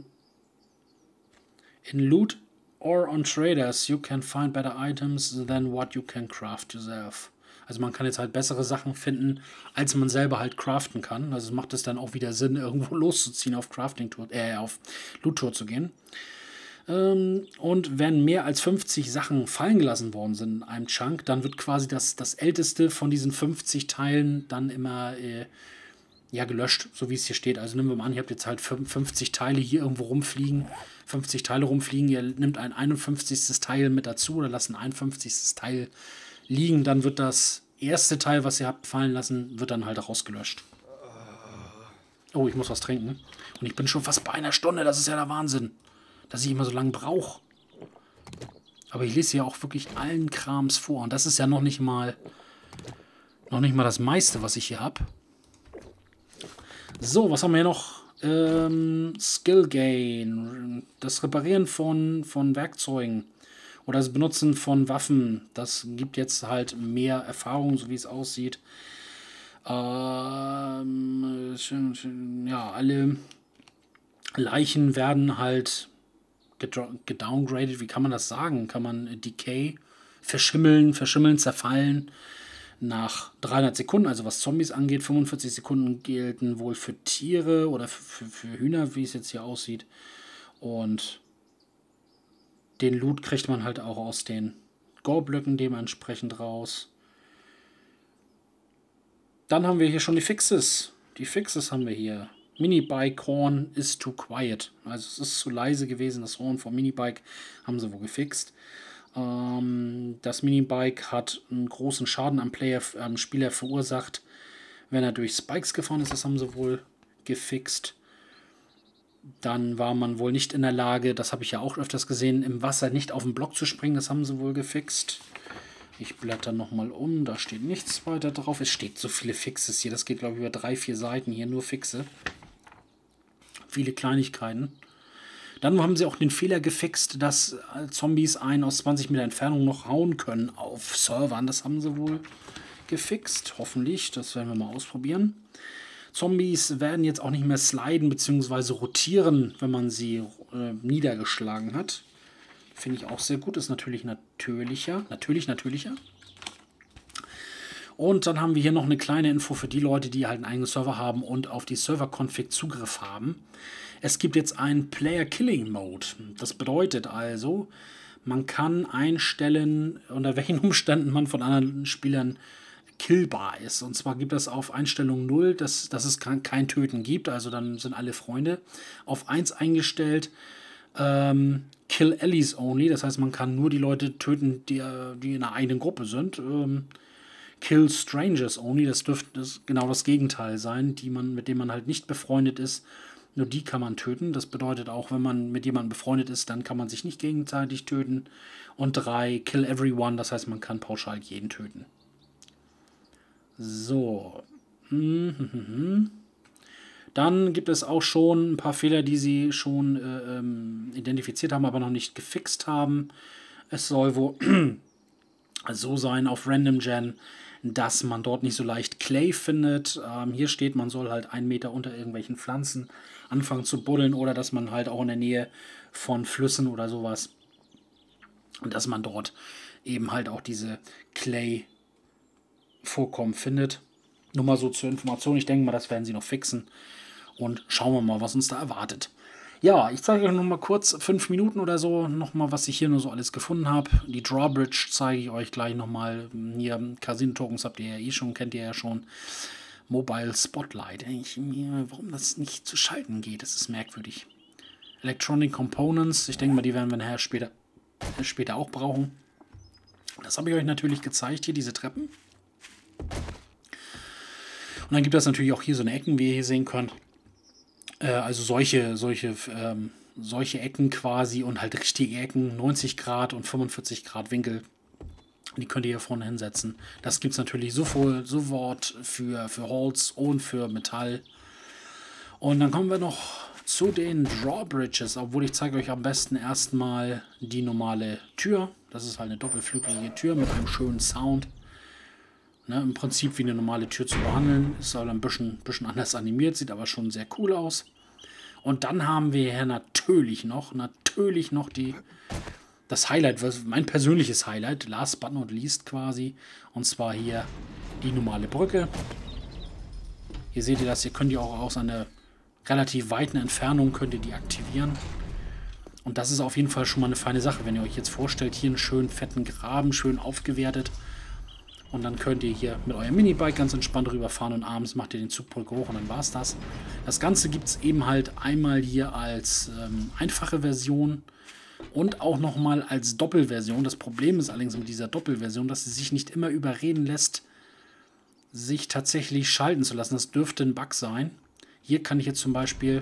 In Loot or on Traders, you can find better items than what you can craft yourself. Also man kann jetzt halt bessere Sachen finden, als man selber halt craften kann. Also macht es dann auch wieder Sinn, irgendwo loszuziehen, auf Crafting-Tour, äh, auf Loot-Tour zu gehen. Ähm, und wenn mehr als fünfzig Sachen fallen gelassen worden sind in einem Chunk, dann wird quasi das, das älteste von diesen fünfzig Teilen dann immer äh, ja, gelöscht, so wie es hier steht. Also nehmen wir mal an, ihr habt jetzt halt fünfzig Teile hier irgendwo rumfliegen, fünfzig Teile rumfliegen, ihr nimmt ein einundfünfzigstes Teil mit dazu oder lasst ein einundfünfzigstes Teil liegen, dann wird das erste Teil, was ihr habt fallen lassen, wird dann halt rausgelöscht. Oh, ich muss was trinken. Und ich bin schon fast bei einer Stunde, das ist ja der Wahnsinn, dass ich immer so lange brauche. Aber ich lese ja auch wirklich allen Krams vor und das ist ja noch nicht mal noch nicht mal das meiste, was ich hier habe. So, was haben wir hier noch? Ähm, Skill Gain. Das Reparieren von, von Werkzeugen oder das Benutzen von Waffen. Das gibt jetzt halt mehr Erfahrung, so wie es aussieht. Ähm, ja, alle Leichen werden halt gedowngradet. Wie kann man das sagen? Kann man Decay verschimmeln, verschimmeln, zerfallen nach dreihundert Sekunden, also was Zombies angeht. fünfundvierzig Sekunden gelten wohl für Tiere oder für, für Hühner, wie es jetzt hier aussieht. Und den Loot kriegt man halt auch aus den Gore-Blöcken dementsprechend raus. Dann haben wir hier schon die Fixes. Die Fixes haben wir hier. Minibike Horn is too quiet. Also es ist zu leise gewesen. Das Horn vom Minibike haben sie wohl gefixt. Ähm, das Minibike hat einen großen Schaden am, Player, am Spieler verursacht, wenn er durch Spikes gefahren ist. Das haben sie wohl gefixt. Dann war man wohl nicht in der Lage, das habe ich ja auch öfters gesehen, im Wasser nicht auf den Block zu springen. Das haben sie wohl gefixt. Ich blätter nochmal um, da steht nichts weiter drauf. Es steht so viele Fixes hier. Das geht, glaube ich, über drei, vier Seiten hier, nur Fixe. Viele Kleinigkeiten. Dann haben sie auch den Fehler gefixt, dass Zombies einen aus zwanzig Meter Entfernung noch hauen können auf Servern. Das haben sie wohl gefixt, hoffentlich. Das werden wir mal ausprobieren. Zombies werden jetzt auch nicht mehr sliden bzw. rotieren, wenn man sie äh, niedergeschlagen hat. Finde ich auch sehr gut. Ist natürlich natürlicher. Natürlich natürlicher. Und dann haben wir hier noch eine kleine Info für die Leute, die halt einen eigenen Server haben und auf die Server-Config Zugriff haben. Es gibt jetzt einen Player-Killing-Mode. Das bedeutet also, man kann einstellen, unter welchen Umständen man von anderen Spielern killbar ist. Und zwar gibt es auf Einstellung null, dass, dass es kein, kein Töten gibt. Also dann sind alle Freunde. Auf eins eingestellt, ähm, Kill Allies only. Das heißt, man kann nur die Leute töten, die, die in einer eigenen Gruppe sind. Ähm, Kill Strangers only. Das dürfte das genau das Gegenteil sein, die man, mit denen man halt nicht befreundet ist. Nur die kann man töten. Das bedeutet auch, wenn man mit jemandem befreundet ist, dann kann man sich nicht gegenseitig töten. Und drei, Kill Everyone. Das heißt, man kann pauschal jeden töten. So. Dann gibt es auch schon ein paar Fehler, die sie schon äh, ähm, identifiziert haben, aber noch nicht gefixt haben. Es soll wohl so sein auf Random Gen, dass man dort nicht so leicht Clay findet. Ähm, hier steht, man soll halt einen Meter unter irgendwelchen Pflanzen anfangen zu buddeln oder dass man halt auch in der Nähe von Flüssen oder sowas und dass man dort eben halt auch diese Clay Vorkommen findet. Nur mal so zur Information. Ich denke mal, das werden sie noch fixen. Und schauen wir mal, was uns da erwartet. Ja, ich zeige euch noch mal kurz, fünf Minuten oder so, noch mal, was ich hier nur so alles gefunden habe. Die Drawbridge zeige ich euch gleich noch mal. Hier, Casino Tokens habt ihr ja eh schon, kennt ihr ja schon. Mobile Spotlight. Ich, warum das nicht zu schalten geht, das ist merkwürdig. Electronic Components. Ich denke mal, die werden wir nachher später, später auch brauchen. Das habe ich euch natürlich gezeigt, hier diese Treppen. Und dann gibt es natürlich auch hier so eine Ecken, wie ihr hier sehen könnt. Äh, also solche, solche, ähm, solche Ecken quasi und halt richtige Ecken, neunzig Grad und fünfundvierzig Grad Winkel. Die könnt ihr hier vorne hinsetzen. Das gibt es natürlich sofort, sofort für, für Holz und für Metall. Und dann kommen wir noch zu den Drawbridges, obwohl ich zeige euch am besten erstmal die normale Tür. Das ist halt eine doppelflügelige Tür mit einem schönen Sound. Ne, im Prinzip wie eine normale Tür zu behandeln. Ist aber ein bisschen, bisschen anders animiert, sieht aber schon sehr cool aus. Und dann haben wir hier natürlich noch, natürlich noch die, das Highlight, mein persönliches Highlight, last but not least quasi. Und zwar hier die normale Brücke. Hier seht ihr das, ihr könnt ihr auch aus einer relativ weiten Entfernung könnt ihr die aktivieren. Und das ist auf jeden Fall schon mal eine feine Sache, wenn ihr euch jetzt vorstellt, hier einen schönen fetten Graben, schön aufgewertet. Und dann könnt ihr hier mit eurem Minibike ganz entspannt rüberfahren und abends macht ihr den Zugbrücke hoch und dann war es das. Das Ganze gibt es eben halt einmal hier als ähm, einfache Version und auch nochmal als Doppelversion. Das Problem ist allerdings mit dieser Doppelversion, dass sie sich nicht immer überreden lässt, sich tatsächlich schalten zu lassen. Das dürfte ein Bug sein. Hier kann ich jetzt zum Beispiel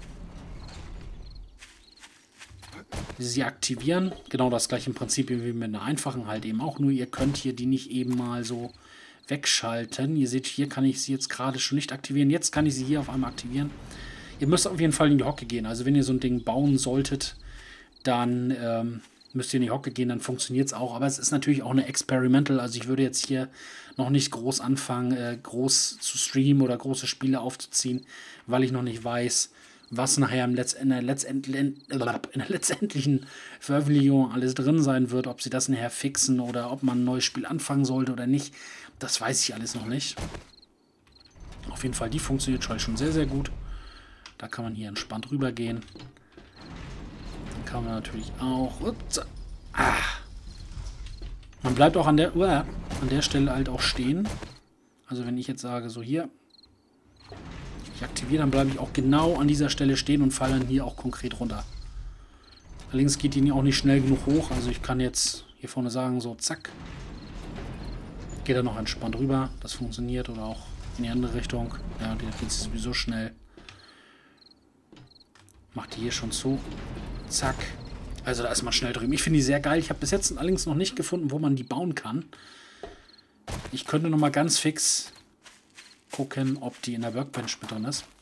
sie aktivieren. Genau das gleiche im Prinzip wie mit einer einfachen halt eben auch. Nur ihr könnt hier die nicht eben mal so wegschalten. Ihr seht, hier kann ich sie jetzt gerade schon nicht aktivieren. Jetzt kann ich sie hier auf einmal aktivieren. Ihr müsst auf jeden Fall in die Hocke gehen. Also wenn ihr so ein Ding bauen solltet, dann ähm, müsst ihr in die Hocke gehen, dann funktioniert es auch. Aber es ist natürlich auch eine Experimental. Also ich würde jetzt hier noch nicht groß anfangen, äh, groß zu streamen oder große Spiele aufzuziehen, weil ich noch nicht weiß, was nachher im Letz in, der letztendlichen, in der letztendlichen Veröffentlichung alles drin sein wird, ob sie das nachher fixen oder ob man ein neues Spiel anfangen sollte oder nicht. Das weiß ich alles noch nicht. Auf jeden Fall, die funktioniert schon sehr, sehr gut. Da kann man hier entspannt rübergehen. Dann kann man natürlich auch... Ups, ah, man bleibt auch an der, uh, an der Stelle halt auch stehen. Also wenn ich jetzt sage, so hier... Ich aktiviere, dann bleibe ich auch genau an dieser Stelle stehen und falle dann hier auch konkret runter. Allerdings geht die auch nicht schnell genug hoch. Also ich kann jetzt hier vorne sagen, so zack. Geht dann noch entspannt rüber. Das funktioniert. Oder auch in die andere Richtung. Ja, die geht sowieso schnell. Macht die hier schon zu. Zack. Also da ist man schnell drüben. Ich finde die sehr geil. Ich habe bis jetzt allerdings noch nicht gefunden, wo man die bauen kann. Ich könnte noch mal ganz fix... gucken, ob die in der Workbench mit drin ist.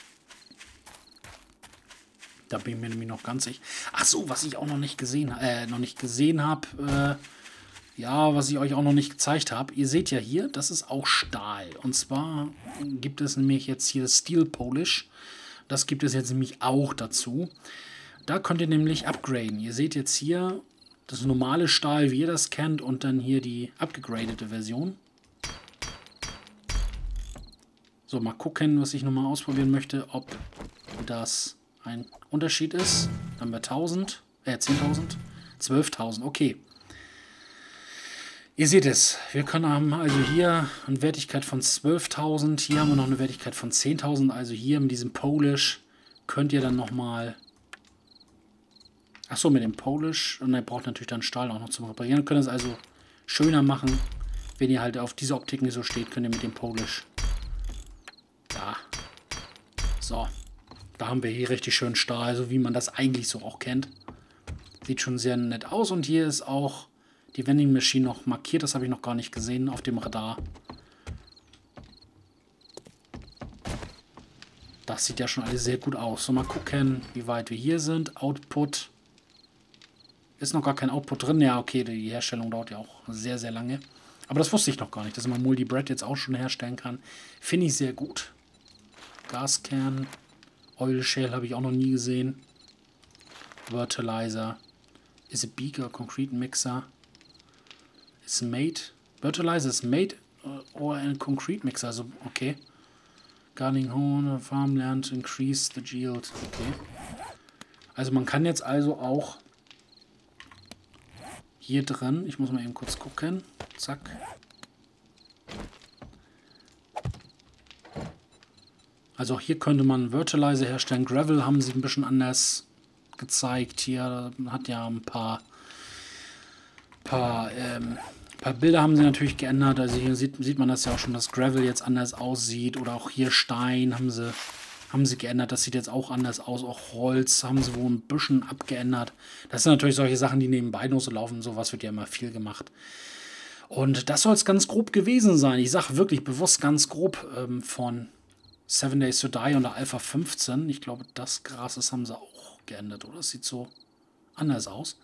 Da bin ich mir nämlich noch ganz sicher. Ach so, was ich auch noch nicht gesehen, äh, noch nicht gesehen habe, äh, ja, was ich euch auch noch nicht gezeigt habe. Ihr seht ja hier, das ist auch Stahl. Und zwar gibt es nämlich jetzt hier Steel Polish. Das gibt es jetzt nämlich auch dazu. Da könnt ihr nämlich upgraden. Ihr seht jetzt hier das normale Stahl, wie ihr das kennt, und dann hier die abgegradete Version. So, mal gucken, was ich nochmal ausprobieren möchte, ob das ein Unterschied ist. Dann bei tausend, äh, zehntausend, zwölftausend, okay. Ihr seht es, wir können haben also hier eine Wertigkeit von zwölftausend, hier haben wir noch eine Wertigkeit von zehntausend, also hier mit diesem Polish könnt ihr dann nochmal, achso, mit dem Polish, und ihr braucht natürlich dann Stahl auch noch zum Reparieren, ihr könnt es also schöner machen, wenn ihr halt auf diese Optik nicht so steht, könnt ihr mit dem Polish. Ja. So. Da haben wir hier richtig schön Stahl, so wie man das eigentlich so auch kennt. Sieht schon sehr nett aus. Und hier ist auch die Vending Machine noch markiert. Das habe ich noch gar nicht gesehen auf dem Radar. Das sieht ja schon alles sehr gut aus. So, mal gucken, wie weit wir hier sind. Output. Ist noch gar kein Output drin. Ja, okay, die Herstellung dauert ja auch sehr, sehr lange. Aber das wusste ich noch gar nicht, dass man Multi-Bread jetzt auch schon herstellen kann. Finde ich sehr gut. Gaskern, Oil Shale habe ich auch noch nie gesehen. Fertilizer. Is a Beaker, Concrete Mixer. Is made. Fertilizer is made or a Concrete Mixer. Also, okay. Gardening Horn, Farmland, increase the yield. Okay. Also man kann jetzt also auch hier drin, ich muss mal eben kurz gucken. Zack. Also auch hier könnte man Fertilizer herstellen. Gravel haben sie ein bisschen anders gezeigt. Hier hat ja ein paar, paar, ähm, paar Bilder haben sie natürlich geändert. Also hier sieht, sieht man das ja auch schon, dass Gravel jetzt anders aussieht. Oder auch hier Stein haben sie, haben sie geändert. Das sieht jetzt auch anders aus. Auch Holz haben sie wohl ein bisschen abgeändert. Das sind natürlich solche Sachen, die nebenbei noch so laufen. Sowas wird ja immer viel gemacht. Und das soll es ganz grob gewesen sein. Ich sage wirklich bewusst ganz grob ähm, von Seven Days to Die und der Alpha fünfzehn. Ich glaube, das Gras, das haben sie auch geändert, oder? Das sieht so anders aus.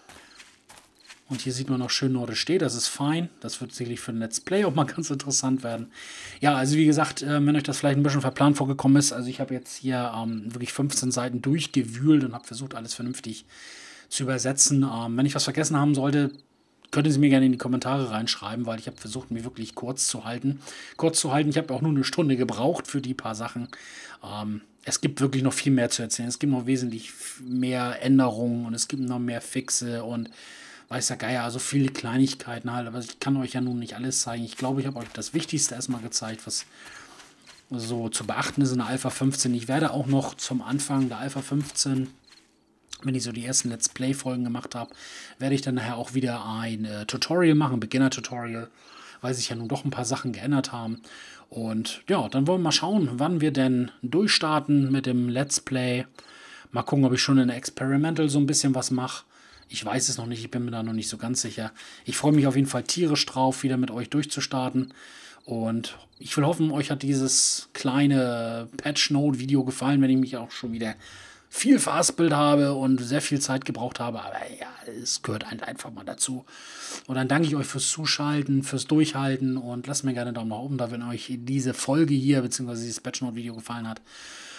Und hier sieht man noch schön Norde steht, das ist fein. Das wird sicherlich für ein Let's Play auch mal ganz interessant werden. Ja, also wie gesagt, äh, wenn euch das vielleicht ein bisschen verplant vorgekommen ist, also ich habe jetzt hier ähm, wirklich fünfzehn Seiten durchgewühlt und habe versucht, alles vernünftig zu übersetzen. Ähm, wenn ich was vergessen haben sollte, könnt ihr sie mir gerne in die Kommentare reinschreiben, weil ich habe versucht, mich wirklich kurz zu halten. Kurz zu halten, ich habe auch nur eine Stunde gebraucht für die paar Sachen. Ähm, es gibt wirklich noch viel mehr zu erzählen. Es gibt noch wesentlich mehr Änderungen und es gibt noch mehr Fixe und weiß der Geier, also viele Kleinigkeiten halt, aber ich kann euch ja nun nicht alles zeigen. Ich glaube, ich habe euch das Wichtigste erstmal gezeigt, was so zu beachten ist in der Alpha fünfzehn. Ich werde auch noch zum Anfang der Alpha fünfzehn, wenn ich so die ersten Let's Play-Folgen gemacht habe, werde ich dann nachher auch wieder ein äh, Tutorial machen, Beginner-Tutorial, weil sich ja nun doch ein paar Sachen geändert haben. Und ja, dann wollen wir mal schauen, wann wir denn durchstarten mit dem Let's Play. Mal gucken, ob ich schon in der Experimental so ein bisschen was mache. Ich weiß es noch nicht, ich bin mir da noch nicht so ganz sicher. Ich freue mich auf jeden Fall tierisch drauf, wieder mit euch durchzustarten. Und ich will hoffen, euch hat dieses kleine Patch-Note-Video gefallen, wenn ich mich auch schon wieder viel verhaspelt habe und sehr viel Zeit gebraucht habe. Aber ja, es gehört einfach mal dazu. Und dann danke ich euch fürs Zuschalten, fürs Durchhalten und lasst mir gerne einen Daumen nach oben da, wenn euch diese Folge hier, beziehungsweise dieses Patch-Note-Video gefallen hat.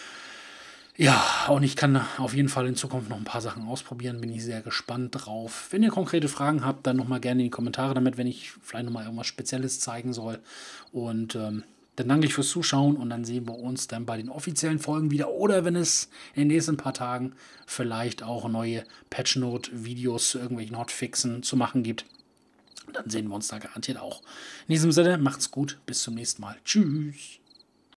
Ja, und ich kann auf jeden Fall in Zukunft noch ein paar Sachen ausprobieren, bin ich sehr gespannt drauf. Wenn ihr konkrete Fragen habt, dann nochmal gerne in die Kommentare damit, wenn ich vielleicht nochmal irgendwas Spezielles zeigen soll. Und ähm, dann danke ich fürs Zuschauen und dann sehen wir uns dann bei den offiziellen Folgen wieder. Oder wenn es in den nächsten paar Tagen vielleicht auch neue Patch-Note-Videos zu irgendwelchen Hotfixen zu machen gibt, dann sehen wir uns da garantiert auch. In diesem Sinne, macht's gut, bis zum nächsten Mal. Tschüss.